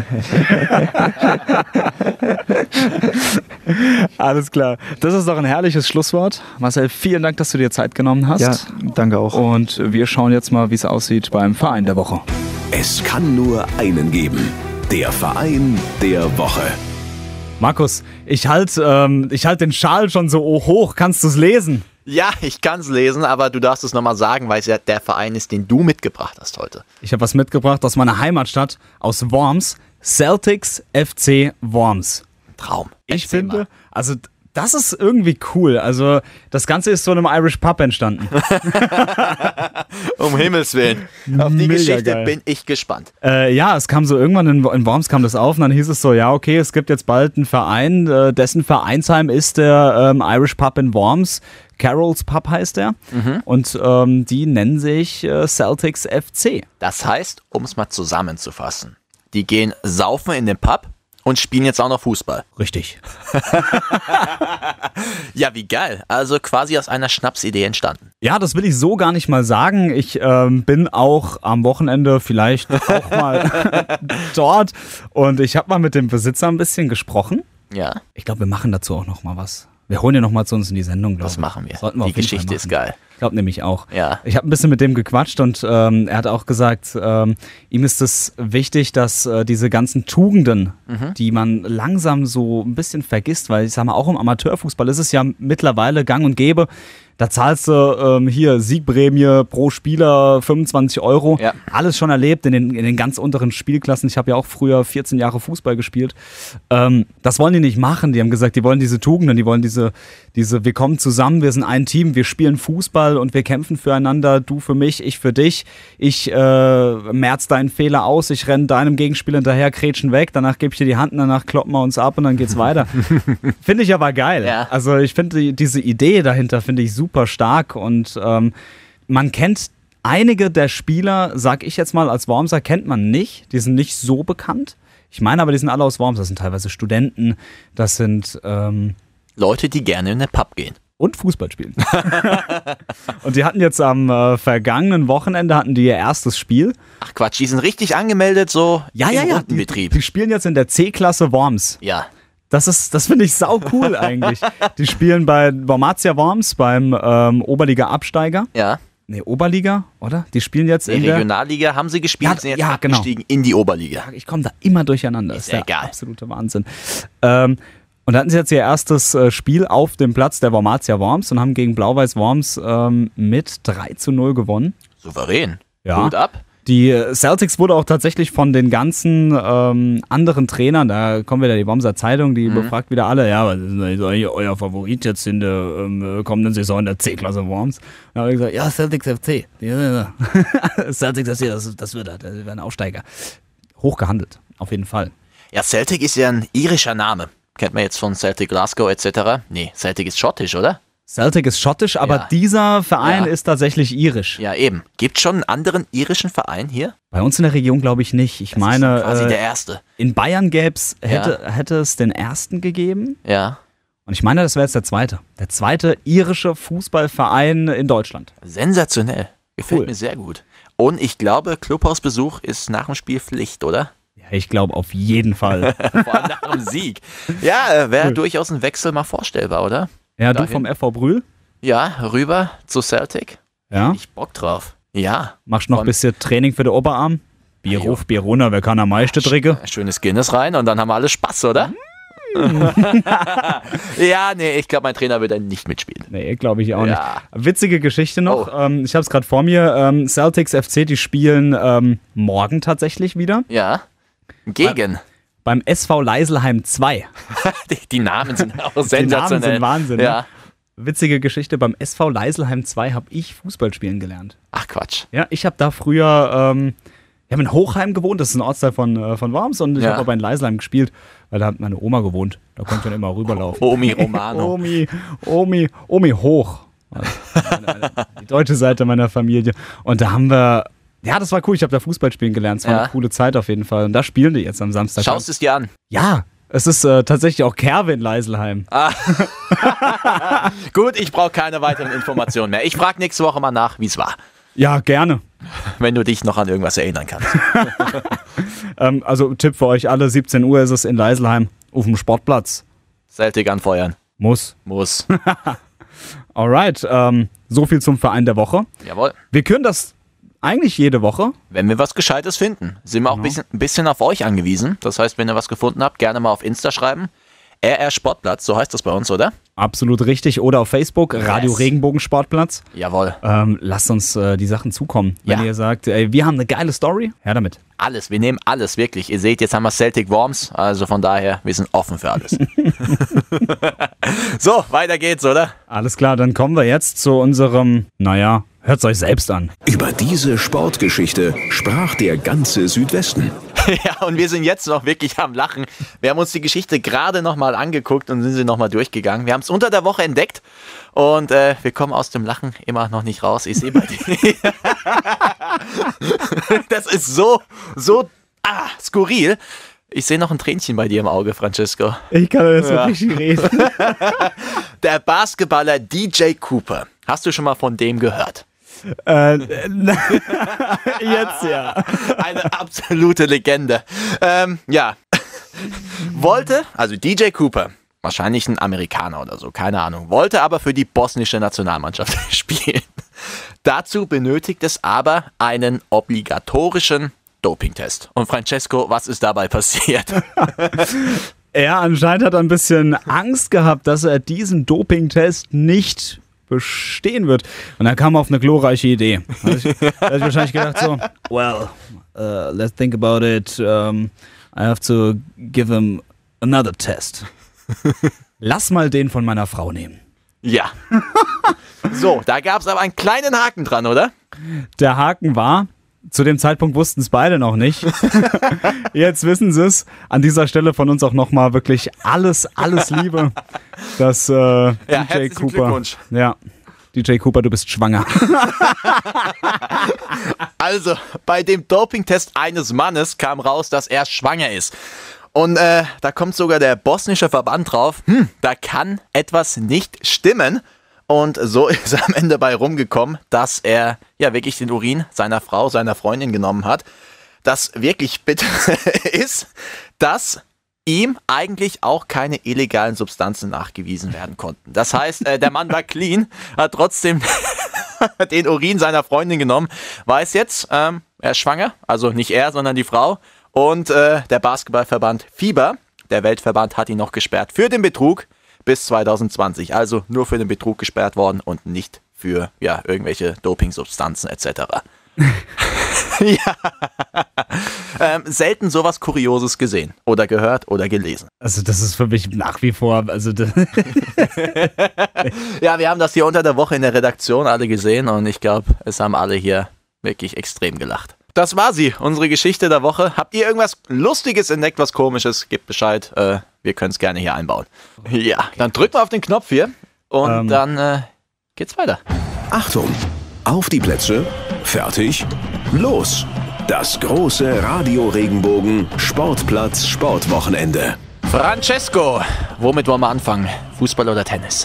Speaker 2: Alles klar. Das ist doch ein herrliches Schlusswort. Marcel, vielen Dank, dass du dir Zeit genommen hast.
Speaker 4: Ja, danke auch.
Speaker 2: Und wir schauen jetzt mal, wie es aussieht beim Verein der Woche.
Speaker 3: Es kann nur einen geben. Der Verein der Woche.
Speaker 2: Markus, ich halte ähm, ich halt den Schal schon so hoch. Kannst du es lesen?
Speaker 1: Ja, ich kann es lesen, aber du darfst es nochmal sagen, weil es ja der Verein ist, den du mitgebracht hast heute.
Speaker 2: Ich habe was mitgebracht aus meiner Heimatstadt, aus Worms. Celtics F C Worms.
Speaker 1: Traum.
Speaker 2: Ich finde, mal. also das ist irgendwie cool. Also das Ganze ist so in einem Irish Pub entstanden.
Speaker 1: Um Himmels Willen. Auf die
Speaker 2: Mega
Speaker 1: Geschichte
Speaker 2: geil.
Speaker 1: bin ich gespannt.
Speaker 2: Äh, ja, es kam so irgendwann in, in Worms kam das auf und dann hieß es so, ja okay, es gibt jetzt bald einen Verein, äh, dessen Vereinsheim ist der ähm, Irish Pub in Worms. Carol's Pub heißt der. Mhm. Und ähm, die nennen sich äh, Celtics F C.
Speaker 1: Das heißt, um es mal zusammenzufassen, die gehen saufen in den Pub und spielen jetzt auch noch Fußball.
Speaker 2: Richtig.
Speaker 1: Ja, wie geil. Also quasi aus einer Schnapsidee entstanden.
Speaker 2: Ja, das will ich so gar nicht mal sagen. Ich ähm, bin auch am Wochenende vielleicht auch mal dort und ich habe mal mit dem Besitzer ein bisschen gesprochen.
Speaker 1: Ja.
Speaker 2: Ich glaube, wir machen dazu auch noch mal was. Wir holen ihn noch mal zu uns in die Sendung, glaube ich.
Speaker 1: Das machen wir.
Speaker 2: Sollten wir
Speaker 1: die
Speaker 2: auf jeden
Speaker 1: Geschichte
Speaker 2: Fall
Speaker 1: ist geil.
Speaker 2: glaube nämlich auch.
Speaker 1: Ja.
Speaker 2: Ich habe ein bisschen mit dem gequatscht und ähm, er hat auch gesagt, ähm, ihm ist es wichtig, dass äh, diese ganzen Tugenden, mhm. die man langsam so ein bisschen vergisst, weil ich sage mal, auch im Amateurfußball ist es ja mittlerweile gang und gäbe, da zahlst du ähm, hier Siegprämie pro Spieler fünfundzwanzig Euro.
Speaker 1: Ja.
Speaker 2: Alles schon erlebt in den, in den ganz unteren Spielklassen. Ich habe ja auch früher vierzehn Jahre Fußball gespielt. Ähm, das wollen die nicht machen. Die haben gesagt, die wollen diese Tugenden, die wollen diese, diese, wir kommen zusammen, wir sind ein Team, wir spielen Fußball und wir kämpfen füreinander. Du für mich, ich für dich. Ich äh, merz deinen Fehler aus, ich renne deinem Gegenspieler hinterher, kretschen weg, danach gebe ich dir die Hand, danach kloppen wir uns ab und dann geht's weiter. Finde ich aber geil.
Speaker 1: Ja.
Speaker 2: Also ich finde die, diese Idee dahinter finde ich super stark und ähm, man kennt einige der Spieler, sag ich jetzt mal, als Wormser kennt man nicht, die sind nicht so bekannt. Ich meine aber, die sind alle aus Worms, das sind teilweise Studenten, das sind ähm,
Speaker 1: Leute, die gerne in den Pub gehen.
Speaker 2: Und Fußball spielen. Und die hatten jetzt am äh, vergangenen Wochenende hatten die ihr erstes Spiel.
Speaker 1: Ach Quatsch, die sind richtig angemeldet, so
Speaker 2: ja,
Speaker 1: im
Speaker 2: ja, ja.
Speaker 1: Rundenbetrieb.
Speaker 2: Die, die spielen jetzt in der C-Klasse Worms.
Speaker 1: Ja.
Speaker 2: Das ist, das finde ich sau cool eigentlich. Die spielen bei Wormatia Worms, beim ähm, Oberliga-Absteiger.
Speaker 1: Ja.
Speaker 2: Nee, Oberliga, oder? Die spielen jetzt
Speaker 1: in
Speaker 2: in
Speaker 1: der Regionalliga haben sie gespielt,
Speaker 2: ja,
Speaker 1: sind jetzt
Speaker 2: ja,
Speaker 1: abgestiegen genau. in die Oberliga.
Speaker 2: Ich komme da immer durcheinander.
Speaker 1: Ist
Speaker 2: das ist der
Speaker 1: egal.
Speaker 2: absolute Wahnsinn. Ähm, und da hatten sie jetzt ihr erstes äh, Spiel auf dem Platz der Wormatia Worms und haben gegen Blau-Weiß Worms ähm, mit drei zu null gewonnen.
Speaker 1: Souverän.
Speaker 2: Ja.
Speaker 1: Gut ab.
Speaker 2: Die Celtics wurde auch tatsächlich von den ganzen ähm, anderen Trainern, da kommen wieder die Wormser Zeitung, die mhm. befragt wieder alle, ja, was ist denn eigentlich euer Favorit jetzt in der ähm, kommenden Saison in der C-Klasse Worms? Da habe ich gesagt, ja, Celtics F C. Ja, Celtics F C, das, das wird er, das wird ein Aufsteiger. Hochgehandelt, auf jeden Fall.
Speaker 1: Ja, Celtic ist ja ein irischer Name. Kennt man jetzt von Celtic Glasgow et cetera? Nee, Celtic ist schottisch, oder?
Speaker 2: Celtic ist schottisch, aber
Speaker 1: ja.
Speaker 2: dieser Verein
Speaker 1: ja.
Speaker 2: ist tatsächlich irisch.
Speaker 1: Ja, eben. Gibt es schon einen anderen irischen Verein hier?
Speaker 2: Bei uns in der Region glaube ich nicht. Ich
Speaker 1: das
Speaker 2: meine,
Speaker 1: ist quasi
Speaker 2: äh,
Speaker 1: der erste.
Speaker 2: In Bayern gäb's, hätte,
Speaker 1: ja.
Speaker 2: hätte es den ersten gegeben.
Speaker 1: Ja.
Speaker 2: Und ich meine, das wäre jetzt der zweite. Der zweite irische Fußballverein in Deutschland.
Speaker 1: Sensationell. Gefällt
Speaker 2: cool.
Speaker 1: mir sehr gut. Und ich glaube, Clubhausbesuch ist nach dem Spiel Pflicht, oder?
Speaker 2: Ja, ich glaube auf jeden Fall.
Speaker 1: Vor allem nach dem Sieg. Ja, wäre cool. durchaus ein Wechsel mal vorstellbar, oder?
Speaker 2: Ja,
Speaker 1: Dahin.
Speaker 2: Du vom F V Brühl?
Speaker 1: Ja, rüber zu Celtic.
Speaker 2: Ja.
Speaker 1: Ich Bock drauf. Ja.
Speaker 2: Machst noch ein bisschen Training für den Oberarm? Bier ruf, Bier runter, wer kann am meisten trinken?
Speaker 1: Schönes Guinness rein und dann haben wir alle Spaß, oder? Mm. Ja, nee, ich glaube, mein Trainer wird dann nicht mitspielen.
Speaker 2: Nee, glaube ich auch
Speaker 1: ja.
Speaker 2: nicht. Witzige Geschichte noch.
Speaker 1: Oh.
Speaker 2: Ähm, ich habe es gerade vor mir. Ähm, Celtics F C, die spielen ähm, morgen tatsächlich wieder.
Speaker 1: Ja. Gegen?
Speaker 2: Bei, beim S V Leiselheim zwei.
Speaker 1: die, die Namen sind auch sensationell.
Speaker 2: Die Namen sind Wahnsinn.
Speaker 1: Ja.
Speaker 2: Ne? Witzige Geschichte, beim S V Leiselheim zwei habe ich Fußball spielen gelernt.
Speaker 1: Ach Quatsch.
Speaker 2: Ja, ich habe da früher, ähm, ich habe in Hochheim gewohnt, das ist ein Ortsteil von, äh, von Worms und ich
Speaker 1: ja.
Speaker 2: habe aber in Leiselheim gespielt, weil da hat meine Oma gewohnt. Da konnte ich dann immer rüberlaufen.
Speaker 1: Omi Romano.
Speaker 2: Omi, Omi, Omi hoch. Also meine, die deutsche Seite meiner Familie. Und da haben wir, ja, das war cool, ich habe da Fußball spielen gelernt. Es war
Speaker 1: ja.
Speaker 2: eine coole Zeit auf jeden Fall. Und da spielen die jetzt am Samstag.
Speaker 1: Schaust du es dir an?
Speaker 2: Ja. Es ist äh, tatsächlich auch Kerwin Leiselheim.
Speaker 1: Ah. Gut, ich brauche keine weiteren Informationen mehr. Ich frage nächste Woche mal nach, wie es war.
Speaker 2: Ja, gerne.
Speaker 1: Wenn du dich noch an irgendwas erinnern kannst.
Speaker 2: ähm, also Tipp für euch alle, siebzehn Uhr ist es in Leiselheim auf dem Sportplatz.
Speaker 1: Celtic anfeuern.
Speaker 2: Muss.
Speaker 1: Muss.
Speaker 2: Alright, ähm, so viel zum Verein der Woche.
Speaker 1: Jawohl.
Speaker 2: Wir können das eigentlich jede Woche.
Speaker 1: Wenn wir was Gescheites finden, sind wir auch ein bisschen, ein bisschen auf euch angewiesen. Das heißt, wenn ihr was gefunden habt, gerne mal auf Insta schreiben. R R Sportplatz, so heißt das bei uns, oder?
Speaker 2: Absolut richtig. Oder auf Facebook, yes. Radio Regenbogen Sportplatz.
Speaker 1: Jawohl.
Speaker 2: Ähm, lasst uns äh, die Sachen zukommen. Wenn
Speaker 1: ja.
Speaker 2: ihr sagt, ey, wir haben eine geile Story, her damit.
Speaker 1: Alles, wir nehmen alles, wirklich. Ihr seht, jetzt haben wir Celtic Worms, also von daher, wir sind offen für alles. So, weiter geht's, oder?
Speaker 2: Alles klar, dann kommen wir jetzt zu unserem, naja, hört's euch selbst an.
Speaker 3: Über diese Sportgeschichte sprach der ganze Südwesten.
Speaker 1: Ja, und wir sind jetzt noch wirklich am Lachen. Wir haben uns die Geschichte gerade nochmal angeguckt und sind sie nochmal durchgegangen. Wir haben es unter der Woche entdeckt und äh, wir kommen aus dem Lachen immer noch nicht raus. Ich sehe bei dir. Das ist so, so ah, skurril. Ich sehe noch ein Tränchen bei dir im Auge, Francesco.
Speaker 2: Ich kann jetzt ja. richtig reden.
Speaker 1: Der Basketballer D J Cooper. Hast du schon mal von dem gehört?
Speaker 2: Äh, jetzt ja.
Speaker 1: Eine absolute Legende. Ähm, ja. Wollte, also D J Cooper, wahrscheinlich ein Amerikaner oder so, keine Ahnung, wollte aber für die bosnische Nationalmannschaft spielen. Dazu benötigt es aber einen obligatorischen Dopingtest. Und Francesco, was ist dabei passiert?
Speaker 2: Er anscheinend hat ein bisschen Angst gehabt, dass er diesen Dopingtest nicht bestehen wird. Und dann kam er auf eine glorreiche Idee. Da hat er wahrscheinlich gedacht so, well, uh, let's think about it. Um, I have to give him another test. Lass mal den von meiner Frau nehmen.
Speaker 1: Ja. So, da gab es aber einen kleinen Haken dran, oder?
Speaker 2: Der Haken war, zu dem Zeitpunkt wussten es beide noch nicht. Jetzt wissen sie es. An dieser Stelle von uns auch nochmal wirklich alles, alles Liebe. Das äh,
Speaker 1: ja,
Speaker 2: D J Cooper.
Speaker 1: Glückwunsch.
Speaker 2: Ja, D J Cooper, du bist schwanger.
Speaker 1: Also, bei dem Dopingtest eines Mannes kam raus, dass er schwanger ist. Und äh, da kommt sogar der bosnische Verband drauf, hm, da kann etwas nicht stimmen. Und so ist er am Ende bei rumgekommen, dass er ja wirklich den Urin seiner Frau, seiner Freundin genommen hat. Das wirklich bitter ist, dass ihm eigentlich auch keine illegalen Substanzen nachgewiesen werden konnten. Das heißt, äh, der Mann war clean, hat trotzdem den Urin seiner Freundin genommen, weiß jetzt, ähm, er ist schwanger, also nicht er, sondern die Frau. Und äh, der Basketballverband FIBA, der Weltverband, hat ihn noch gesperrt für den Betrug bis zwanzig zwanzig. Also nur für den Betrug gesperrt worden und nicht für ja, irgendwelche Dopingsubstanzen et cetera. Ja. ähm, selten sowas Kurioses gesehen oder gehört oder gelesen.
Speaker 2: Also das ist für mich nach wie vor, also
Speaker 1: ja, wir haben das hier unter der Woche in der Redaktion alle gesehen und ich glaube, es haben alle hier wirklich extrem gelacht. Das war sie, unsere Geschichte der Woche. Habt ihr irgendwas Lustiges entdeckt, was Komisches? Gebt Bescheid, äh, wir können es gerne hier einbauen. Ja, dann drücken wir auf den Knopf hier und ähm. dann äh, geht's weiter.
Speaker 3: Achtung, auf die Plätze, fertig, los. Das große Radio Regenbogen Sportplatz Sportwochenende.
Speaker 1: Francesco, womit wollen wir anfangen? Fußball oder Tennis?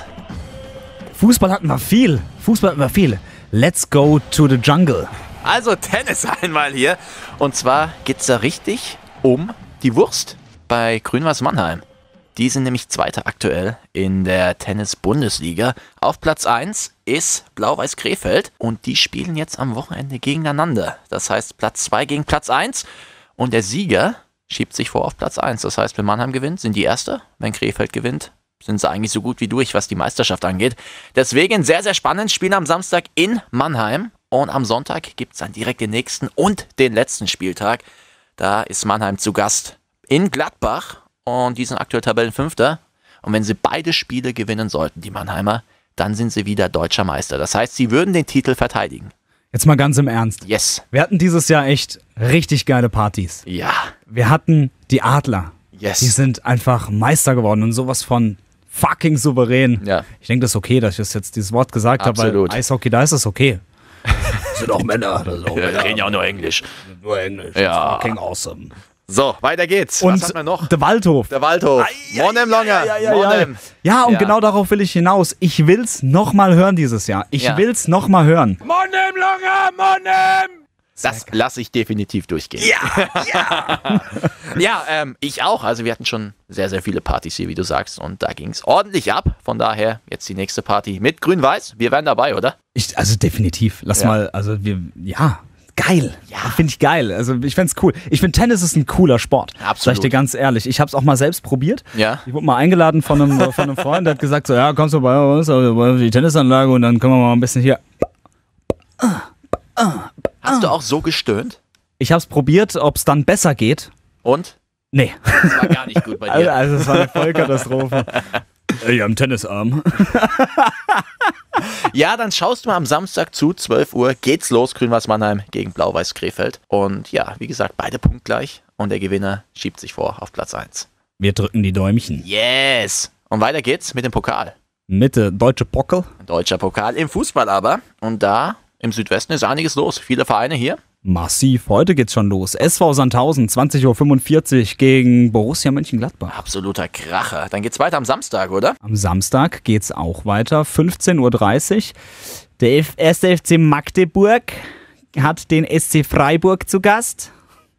Speaker 2: Fußball hatten wir viel. Fußball hatten wir viel. Let's go to the jungle.
Speaker 1: Also Tennis einmal hier. Und zwar geht es da richtig um die Wurst bei Grün-Weiß Mannheim. Die sind nämlich Zweiter aktuell in der Tennis-Bundesliga. Auf Platz eins ist Blau-Weiß Krefeld und die spielen jetzt am Wochenende gegeneinander. Das heißt Platz zwei gegen Platz eins und der Sieger schiebt sich vor auf Platz eins. Das heißt, wenn Mannheim gewinnt, sind die Erste. Wenn Krefeld gewinnt, sind sie eigentlich so gut wie durch, was die Meisterschaft angeht. Deswegen sehr, sehr spannend. Spielen am Samstag in Mannheim. Und am Sonntag gibt es dann direkt den nächsten und den letzten Spieltag. Da ist Mannheim zu Gast in Gladbach und die sind aktuell Tabellenfünfter. Und wenn sie beide Spiele gewinnen sollten, die Mannheimer, dann sind sie wieder deutscher Meister. Das heißt, sie würden den Titel verteidigen.
Speaker 2: Jetzt mal ganz im Ernst.
Speaker 1: Yes.
Speaker 2: Wir hatten dieses Jahr echt richtig geile Partys.
Speaker 1: Ja.
Speaker 2: Wir hatten die Adler.
Speaker 1: Yes.
Speaker 2: Die sind einfach Meister geworden und sowas von fucking souverän.
Speaker 1: Ja.
Speaker 2: Ich denke, das ist okay, dass ich jetzt dieses Wort gesagt habe, weil Eishockey, da ist es okay.
Speaker 1: Das sind auch Männer. Das sind auch Männer. Wir reden ja auch nur Englisch.
Speaker 2: Nur Englisch.
Speaker 1: Ja.
Speaker 2: Fucking awesome.
Speaker 1: So, weiter geht's.
Speaker 2: Und
Speaker 1: was hat man noch?
Speaker 2: Der Waldhof.
Speaker 1: Der Waldhof. Monem Longer.
Speaker 2: Ja, ja, ja, ja. ja und ja. genau darauf will ich hinaus. Ich will's nochmal hören dieses Jahr. Ich ja. will's nochmal hören.
Speaker 6: Monem Longer, Monem!
Speaker 1: Das lasse ich definitiv durchgehen.
Speaker 2: Ja, ja.
Speaker 1: ja, ähm, ich auch. Also wir hatten schon sehr, sehr viele Partys hier, wie du sagst. Und da ging es ordentlich ab. Von daher jetzt die nächste Party mit Grün-Weiß. Wir wären dabei, oder?
Speaker 2: Ich, also definitiv. Lass
Speaker 1: ja.
Speaker 2: mal, also wir, ja, geil.
Speaker 1: Ja.
Speaker 2: Finde ich geil. Also ich fände es cool. Ich finde, Tennis ist ein cooler Sport.
Speaker 1: Absolut.
Speaker 2: Sag ich dir ganz ehrlich. Ich habe es auch mal selbst probiert.
Speaker 1: Ja.
Speaker 2: Ich wurde mal eingeladen von einem, von einem Freund, der hat gesagt so, ja, kommst du bei uns auf die Tennisanlage und dann können wir mal ein bisschen hier.
Speaker 1: Hast du auch so gestöhnt?
Speaker 2: Ich habe es probiert, ob es dann besser geht.
Speaker 1: Und?
Speaker 2: Nee.
Speaker 1: Das war gar nicht gut bei dir.
Speaker 2: Also es war eine Vollkatastrophe. Ich am Tennisarm.
Speaker 1: Ja, dann schaust du mal am Samstag zu, zwölf Uhr geht's los, Grün-Weiß Mannheim gegen Blau-Weiß Krefeld. Und ja, wie gesagt, beide punktgleich und der Gewinner schiebt sich vor auf Platz eins.
Speaker 2: Wir drücken die Däumchen.
Speaker 1: Yes! Und weiter geht's mit dem Pokal.
Speaker 2: Mitte deutsche Pockel.
Speaker 1: Deutscher Pokal im Fußball aber. Und da im Südwesten ist einiges los. Viele Vereine hier.
Speaker 2: Massiv. Heute geht's schon los. S V Sandhausen, zwanzig Uhr fünfundvierzig gegen Borussia Mönchengladbach.
Speaker 1: Absoluter Kracher. Dann geht's weiter am Samstag, oder?
Speaker 2: Am Samstag geht's auch weiter. fünfzehn Uhr dreißig. Der erste F C Magdeburg hat den S C Freiburg zu Gast.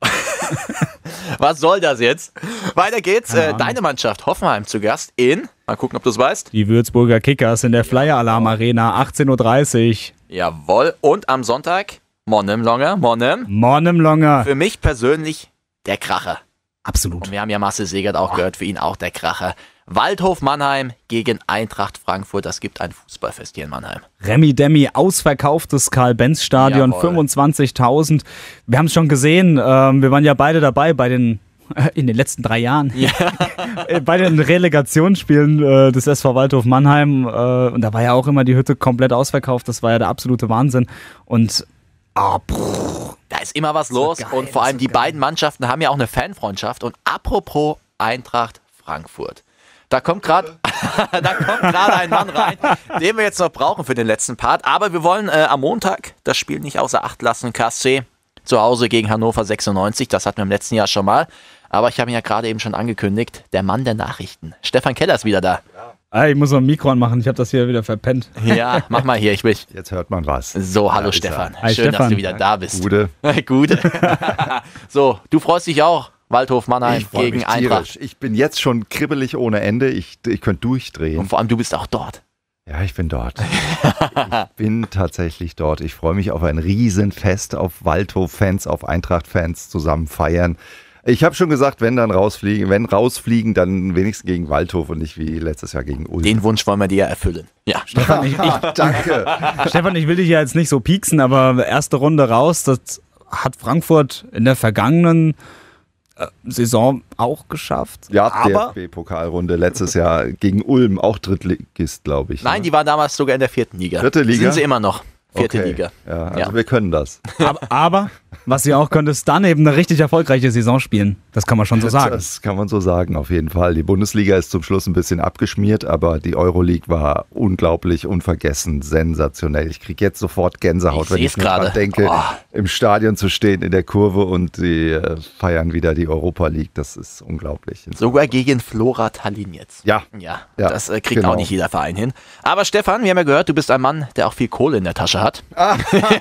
Speaker 1: Was soll das jetzt? Weiter geht's. Äh, deine Mannschaft Hoffenheim zu Gast in, mal gucken, ob du es weißt.
Speaker 2: Die Würzburger Kickers in der Flyer Alarm Arena, achtzehn Uhr dreißig.
Speaker 1: Jawohl. Und am Sonntag Monnem Longer, Monnem.
Speaker 2: Monnem Longer.
Speaker 1: Für mich persönlich der Kracher.
Speaker 2: Absolut.
Speaker 1: Und wir haben ja Marcel Segert auch gehört, für ihn auch der Kracher. Waldhof Mannheim gegen Eintracht Frankfurt. Das gibt ein Fußballfest hier in Mannheim.
Speaker 2: Remi Demi, ausverkauftes Karl-Benz-Stadion,
Speaker 1: Jawohl.
Speaker 2: fünfundzwanzigtausend. Wir haben es schon gesehen, ähm, wir waren ja beide dabei bei den, äh, in den letzten drei Jahren,
Speaker 1: ja.
Speaker 2: bei den Relegationsspielen äh, des S V Waldhof Mannheim. Äh, und da war ja auch immer die Hütte komplett ausverkauft. Das war ja der absolute Wahnsinn. Und oh,
Speaker 1: da ist immer was los. Geil, und vor allem die geil. beiden Mannschaften haben ja auch eine Fanfreundschaft. Und apropos Eintracht Frankfurt. Da kommt gerade da kommt gerade ein Mann rein, den wir jetzt noch brauchen für den letzten Part. Aber wir wollen äh, am Montag das Spiel nicht außer Acht lassen. K S C zu Hause gegen Hannover sechsundneunzig. Das hatten wir im letzten Jahr schon mal. Aber ich habe ihn ja gerade eben schon angekündigt. Der Mann der Nachrichten. Stefan Keller ist wieder da.
Speaker 2: Ah, ich muss noch ein Mikro anmachen. Ich habe das hier wieder verpennt.
Speaker 1: Ja, mach mal hier. Ich will.
Speaker 8: Jetzt hört man was.
Speaker 1: So, hallo Stefan.
Speaker 2: Hi,
Speaker 1: Schön,
Speaker 2: Stefan.
Speaker 1: dass du wieder da bist.
Speaker 8: Gute.
Speaker 1: Gute. So, du freust dich auch. Waldhof Mannheim
Speaker 8: ich
Speaker 1: gegen
Speaker 8: mich
Speaker 1: Eintracht.
Speaker 8: Tierisch. Ich bin jetzt schon kribbelig ohne Ende. Ich, ich könnte durchdrehen.
Speaker 1: Und vor allem, du bist auch dort.
Speaker 8: Ja, ich bin dort. Ich bin tatsächlich dort. Ich freue mich auf ein Riesenfest, auf Waldhof-Fans, auf Eintracht-Fans zusammen feiern. Ich habe schon gesagt, wenn dann rausfliegen, wenn rausfliegen, dann wenigstens gegen Waldhof und nicht wie letztes Jahr gegen Ulm.
Speaker 1: Den Wunsch wollen wir dir ja erfüllen. Ja.
Speaker 2: Stefan, ich, ich,
Speaker 8: danke.
Speaker 2: Stefan, ich will dich ja jetzt nicht so pieksen, aber erste Runde raus, das hat Frankfurt in der vergangenen Saison auch geschafft.
Speaker 8: Ja,
Speaker 2: aber
Speaker 8: D F B-Pokalrunde letztes Jahr gegen Ulm, auch Drittligist, glaube ich.
Speaker 1: Nein,
Speaker 8: ne?
Speaker 1: die waren damals sogar in der vierten Liga.
Speaker 8: Vierte Liga?
Speaker 1: Sind sie immer noch. Vierte
Speaker 8: okay.
Speaker 1: Liga.
Speaker 8: Ja, also
Speaker 1: ja.
Speaker 8: wir können das.
Speaker 2: Aber, aber was ihr auch könnt, ist dann eben eine richtig erfolgreiche Saison spielen. Das kann man schon so sagen.
Speaker 8: Das kann man so sagen, auf jeden Fall. Die Bundesliga ist zum Schluss ein bisschen abgeschmiert, aber die Euroleague war unglaublich, unvergessen, sensationell. Ich kriege jetzt sofort Gänsehaut,
Speaker 1: ich
Speaker 8: wenn ich daran denke, oh. im Stadion zu stehen, in der Kurve und die äh, feiern wieder die Europa League. Das ist unglaublich.
Speaker 1: Sogar gegen Flora Tallinn jetzt.
Speaker 8: Ja.
Speaker 1: Ja,
Speaker 8: ja
Speaker 1: das äh, kriegt
Speaker 8: genau.
Speaker 1: auch nicht jeder Verein hin. Aber Stefan, wir haben ja gehört, du bist ein Mann, der auch viel Kohle in der Tasche hat.
Speaker 8: Ah.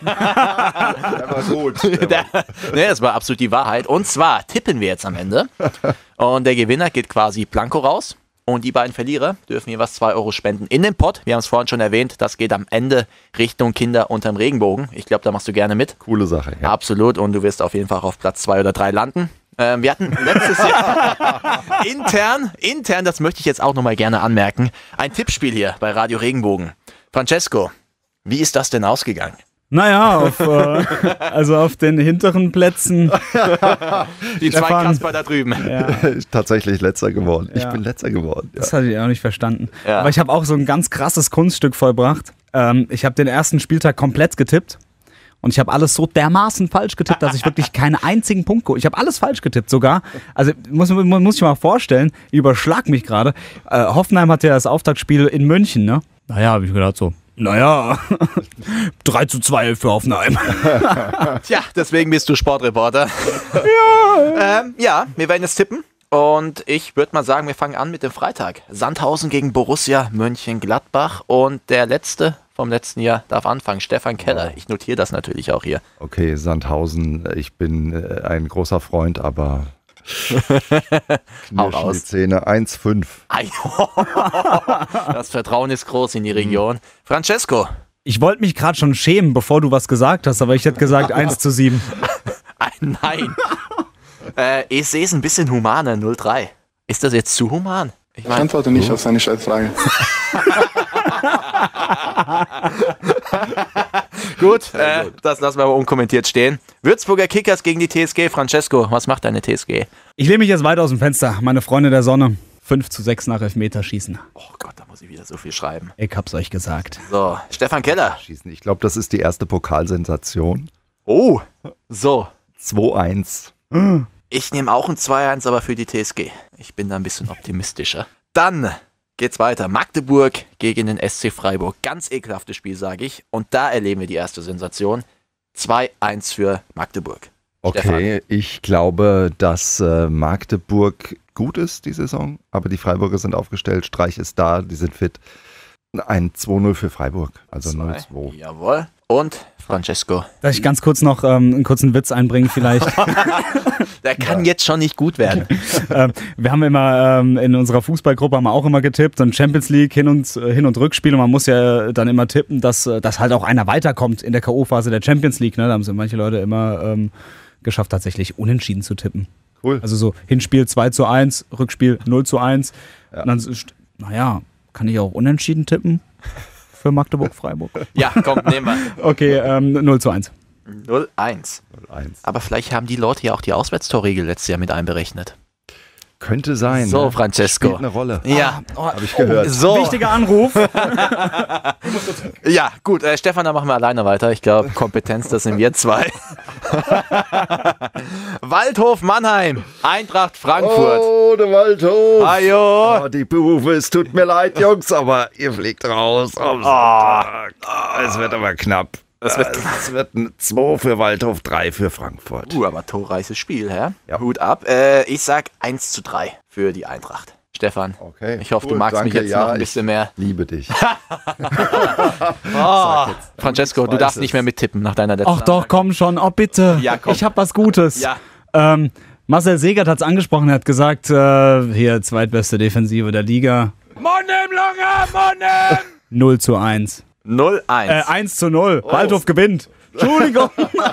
Speaker 8: Der war gut. Der
Speaker 1: der, ne, das war absolut die Wahrheit. Und zwar tippen wir jetzt am Ende. Und der Gewinner geht quasi blanko raus. Und die beiden Verlierer dürfen jeweils zwei Euro spenden in den Pott. Wir haben es vorhin schon erwähnt, das geht am Ende Richtung Kinder unterm Regenbogen. Ich glaube, da machst du gerne mit.
Speaker 8: Coole Sache, ja.
Speaker 1: Absolut. Und du wirst auf jeden Fall auf Platz zwei oder drei landen. Ähm, wir hatten letztes Jahr intern, intern, das möchte ich jetzt auch nochmal gerne anmerken, ein Tippspiel hier bei Radio Regenbogen. Francesco, wie ist das denn ausgegangen?
Speaker 2: Naja, auf, äh, also auf den hinteren Plätzen.
Speaker 1: Die zwei Kasper da drüben.
Speaker 2: Ja.
Speaker 8: Tatsächlich letzter geworden. Ich
Speaker 2: ja.
Speaker 8: bin letzter geworden. Ja.
Speaker 2: Das hatte ich auch nicht verstanden.
Speaker 1: Ja.
Speaker 2: Aber ich habe auch so ein ganz krasses Kunststück vollbracht. Ähm, ich habe den ersten Spieltag komplett getippt. Und ich habe alles so dermaßen falsch getippt, dass ich wirklich keinen einzigen Punkt geholt. Ich habe alles falsch getippt sogar. Also muss, muss ich mal vorstellen, ich überschlag mich gerade. Äh, Hoffenheim hatte ja das Auftaktspiel in München, ne? Naja, habe ich gedacht so. Naja, drei zu zwei für Hoffenheim.
Speaker 1: Tja, deswegen bist du Sportreporter. Ja. ähm, ja, wir werden jetzt tippen. Und ich würde mal sagen, wir fangen an mit dem Freitag. Sandhausen gegen Borussia Mönchengladbach. Und der letzte vom letzten Jahr darf anfangen, Stefan Keller. Ich notiere das natürlich auch hier.
Speaker 8: Okay, Sandhausen, ich bin äh, ein großer Freund, aber knirschen die Zähne. eins fünf.
Speaker 1: Das Vertrauen ist groß in die Region. Francesco.
Speaker 2: Ich wollte mich gerade schon schämen, bevor du was gesagt hast, aber ich hätte gesagt eins zu sieben.
Speaker 1: Nein. äh, ich sehe es ein bisschen humaner, null drei. Ist das jetzt zu human?
Speaker 14: Ich, mein, ich antworte nicht oh. auf seine Scheißfrage.
Speaker 1: Gut, äh, das lassen wir aber unkommentiert stehen. Würzburger Kickers gegen die T S G. Francesco, was macht deine T S G?
Speaker 2: Ich lehne mich jetzt weit aus dem Fenster. Meine Freunde der Sonne. fünf zu sechs nach Elfmeterschießen.
Speaker 1: Oh Gott, da muss ich wieder so viel schreiben.
Speaker 2: Ich hab's euch gesagt.
Speaker 1: So, Stefan Keller.
Speaker 8: Ich glaube, das ist die erste Pokalsensation.
Speaker 1: Oh, so.
Speaker 8: zwei eins.
Speaker 1: Ich nehme auch ein zwei eins, aber für die T S G. Ich bin da ein bisschen optimistischer. Dann geht's weiter. Magdeburg gegen den S C Freiburg. Ganz ekelhaftes Spiel, sage ich. Und da erleben wir die erste Sensation. zwei eins für Magdeburg.
Speaker 8: Okay,
Speaker 1: Stefan.
Speaker 8: Ich glaube, dass äh, Magdeburg gut ist die Saison, aber die Freiburger sind aufgestellt. Streich ist da, die sind fit. Ein zwei null für Freiburg, also null zwei.
Speaker 1: Jawohl. Und Francesco.
Speaker 2: Darf ich ganz kurz noch ähm, einen kurzen Witz einbringen vielleicht?
Speaker 1: Der kann ja. jetzt schon nicht gut werden.
Speaker 2: ähm, wir haben immer ähm, in unserer Fußballgruppe haben wir auch immer getippt und Champions League Hin- und, Hin- und Rückspiel und man muss ja dann immer tippen, dass, dass halt auch einer weiterkommt in der K O-Phase der Champions League. Ne? Da haben sie manche Leute immer ähm, geschafft, tatsächlich unentschieden zu tippen.
Speaker 8: Cool.
Speaker 2: Also so Hinspiel zwei zu eins, Rückspiel null zu eins. Ja. Und dann, naja, kann ich auch unentschieden tippen? Für Magdeburg-Freiburg.
Speaker 1: Ja, komm, nehmen wir.
Speaker 2: Okay, ähm, null zu eins.
Speaker 1: null eins. Aber vielleicht haben die Leute ja auch die Auswärtstorregel letztes Jahr mit einberechnet.
Speaker 8: Könnte sein.
Speaker 1: So,
Speaker 8: ne?
Speaker 1: Francesco.
Speaker 8: Spielt eine Rolle.
Speaker 1: Ja.
Speaker 8: Oh, habe ich gehört.
Speaker 1: So.
Speaker 2: Wichtiger Anruf.
Speaker 1: Ja, gut. Äh, Stefan, dann machen wir alleine weiter. Ich glaube, Kompetenz, das sind wir zwei. Waldhof Mannheim. Eintracht Frankfurt.
Speaker 8: Oh, der Waldhof.
Speaker 1: Ajo.
Speaker 8: Oh, die Berufe, es tut mir leid, Jungs, aber ihr fliegt raus. Am Sonntag. Oh, es wird aber knapp.
Speaker 1: Es wird,
Speaker 8: es wird ein zwei für Waldhof, drei für Frankfurt.
Speaker 1: Uh, aber torreiches Spiel, hä? Ja. Hut ab. Äh, ich sag eins zu drei für die Eintracht. Stefan,
Speaker 8: okay,
Speaker 1: ich hoffe,
Speaker 8: cool,
Speaker 1: du magst
Speaker 8: danke,
Speaker 1: mich jetzt
Speaker 8: ja,
Speaker 1: noch ein bisschen mehr.
Speaker 8: Liebe dich.
Speaker 1: Oh, Francesco, du darfst es. nicht mehr mittippen nach deiner letzten
Speaker 2: Ach doch, Anlage. Komm schon, oh bitte.
Speaker 1: Ja, komm.
Speaker 2: Ich hab was Gutes.
Speaker 1: Ja.
Speaker 2: Ähm, Marcel Segert hat es angesprochen, er hat gesagt, äh, hier zweitbeste Defensive der Liga.
Speaker 6: Monnem, Lange, Monnem!
Speaker 2: null zu eins.
Speaker 1: null eins.
Speaker 2: Äh, eins zu null. Oh. Waldhof gewinnt. Entschuldigung.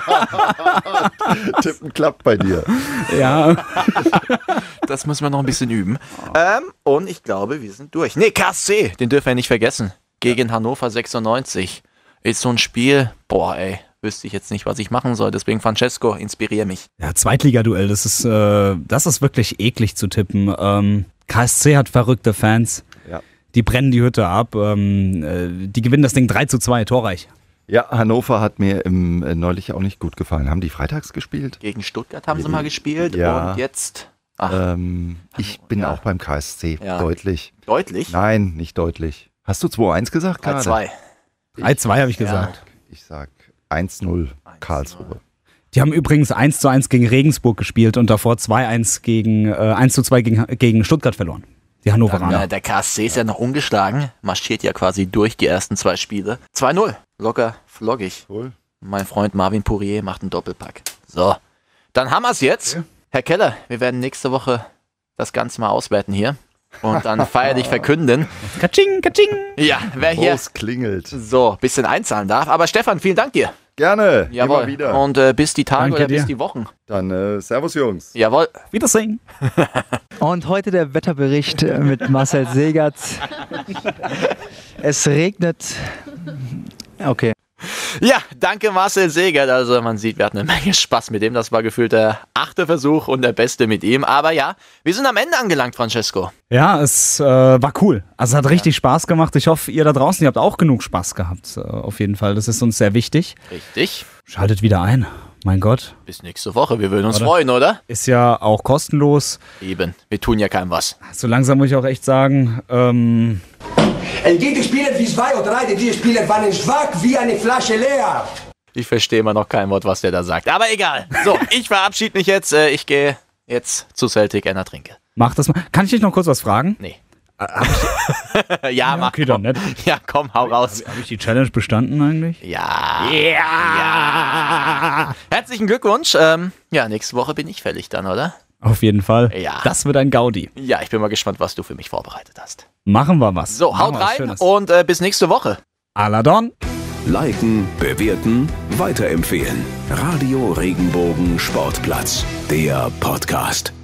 Speaker 8: Tippen klappt bei dir.
Speaker 2: Ja.
Speaker 1: Das müssen wir noch ein bisschen üben. Ähm, und ich glaube, wir sind durch. Nee, K S C, den dürfen wir nicht vergessen. Gegen Hannover sechsundneunzig. Ist so ein Spiel, boah ey, wüsste ich jetzt nicht, was ich machen soll. Deswegen, Francesco, inspirier mich.
Speaker 2: Ja, Zweitligaduell, das ist, äh, das ist wirklich eklig zu tippen. Ähm, K S C hat verrückte Fans.
Speaker 8: Ja.
Speaker 2: Die brennen die Hütte ab. Ähm, äh, die gewinnen das Ding drei zu zwei, torreich.
Speaker 8: Ja, Hannover hat mir im, äh, neulich auch nicht gut gefallen. Haben die freitags gespielt?
Speaker 1: Gegen Stuttgart haben sie mal gespielt
Speaker 8: ja.
Speaker 1: und jetzt...
Speaker 8: Ach, ähm, ich bin ja. auch beim K S C, ja. deutlich.
Speaker 1: Deutlich?
Speaker 8: Nein, nicht deutlich. Hast du zwei eins gesagt gerade?
Speaker 1: drei zwei.
Speaker 2: drei zwei habe ich gesagt.
Speaker 8: Ja. Ich sag eins null Karlsruhe.
Speaker 2: Die haben übrigens eins zu eins gegen Regensburg gespielt und davor zwei eins gegen, äh, eins zu zwei gegen, gegen Stuttgart verloren. Die Hannoveraner.
Speaker 1: Dann, äh, der K S C ist ja noch ungeschlagen, marschiert ja quasi durch die ersten zwei Spiele. zwei null, locker, floggig.
Speaker 8: Cool.
Speaker 1: Mein Freund Marvin Pourier macht einen Doppelpack. So, dann haben wir es jetzt. Okay. Herr Keller, wir werden nächste Woche das Ganze mal auswerten hier und dann feierlich verkünden.
Speaker 2: Katsching, katsching.
Speaker 1: Ja, wer hier
Speaker 8: es klingelt.
Speaker 1: So ein bisschen einzahlen darf. Aber Stefan, vielen Dank dir.
Speaker 8: Gerne,
Speaker 1: Jawohl.
Speaker 8: immer wieder.
Speaker 1: Und äh, bis die Tage
Speaker 2: Danke
Speaker 1: oder
Speaker 2: dir.
Speaker 1: bis die Wochen.
Speaker 8: Dann äh, Servus Jungs.
Speaker 1: Jawohl.
Speaker 2: Wiedersehen.
Speaker 4: Und heute der Wetterbericht mit Marcel Segert. Es regnet. Okay.
Speaker 1: Ja, danke Marcel Segert. Also man sieht, wir hatten eine Menge Spaß mit ihm. Das war gefühlt der achte Versuch und der beste mit ihm. Aber ja, wir sind am Ende angelangt, Francesco.
Speaker 2: Ja, es äh, war cool. Also es hat richtig ja. Spaß gemacht. Ich hoffe, ihr da draußen, ihr habt auch genug Spaß gehabt. Äh, auf jeden Fall. Das ist uns sehr wichtig.
Speaker 1: Richtig.
Speaker 2: Schaltet wieder ein. Mein Gott.
Speaker 1: Bis nächste Woche. Wir würden uns
Speaker 2: oder?
Speaker 1: freuen, oder?
Speaker 2: Ist ja auch kostenlos.
Speaker 1: Eben. Wir tun ja keinem was.
Speaker 2: So langsam muss ich auch echt sagen, ähm...
Speaker 15: Die Spieler wie zwei oder drei, die Spieler waren schwach wie eine Flasche leer.
Speaker 1: Ich verstehe immer noch kein Wort, was der da sagt. Aber egal. So, ich verabschiede mich jetzt. Ich gehe jetzt zu Celtic einer trinke.
Speaker 2: Mach das mal. Kann ich dich noch kurz was fragen?
Speaker 1: Nee. ja, ja, mach.
Speaker 2: Okay, dann nicht.
Speaker 1: Ja, komm, hau raus.
Speaker 2: Habe ich die Challenge bestanden eigentlich?
Speaker 1: Ja. Ja. ja. Herzlichen Glückwunsch. Ähm, ja, nächste Woche bin ich fällig dann, oder?
Speaker 2: Auf jeden Fall.
Speaker 1: Ja.
Speaker 2: Das wird ein Gaudi.
Speaker 1: Ja, ich bin mal gespannt, was du für mich vorbereitet hast.
Speaker 2: Machen wir was.
Speaker 1: So, haut rein und äh, bis nächste Woche.
Speaker 2: Aladon.
Speaker 3: Liken, bewerten, weiterempfehlen. Radio Regenbogen Sportplatz, der Podcast.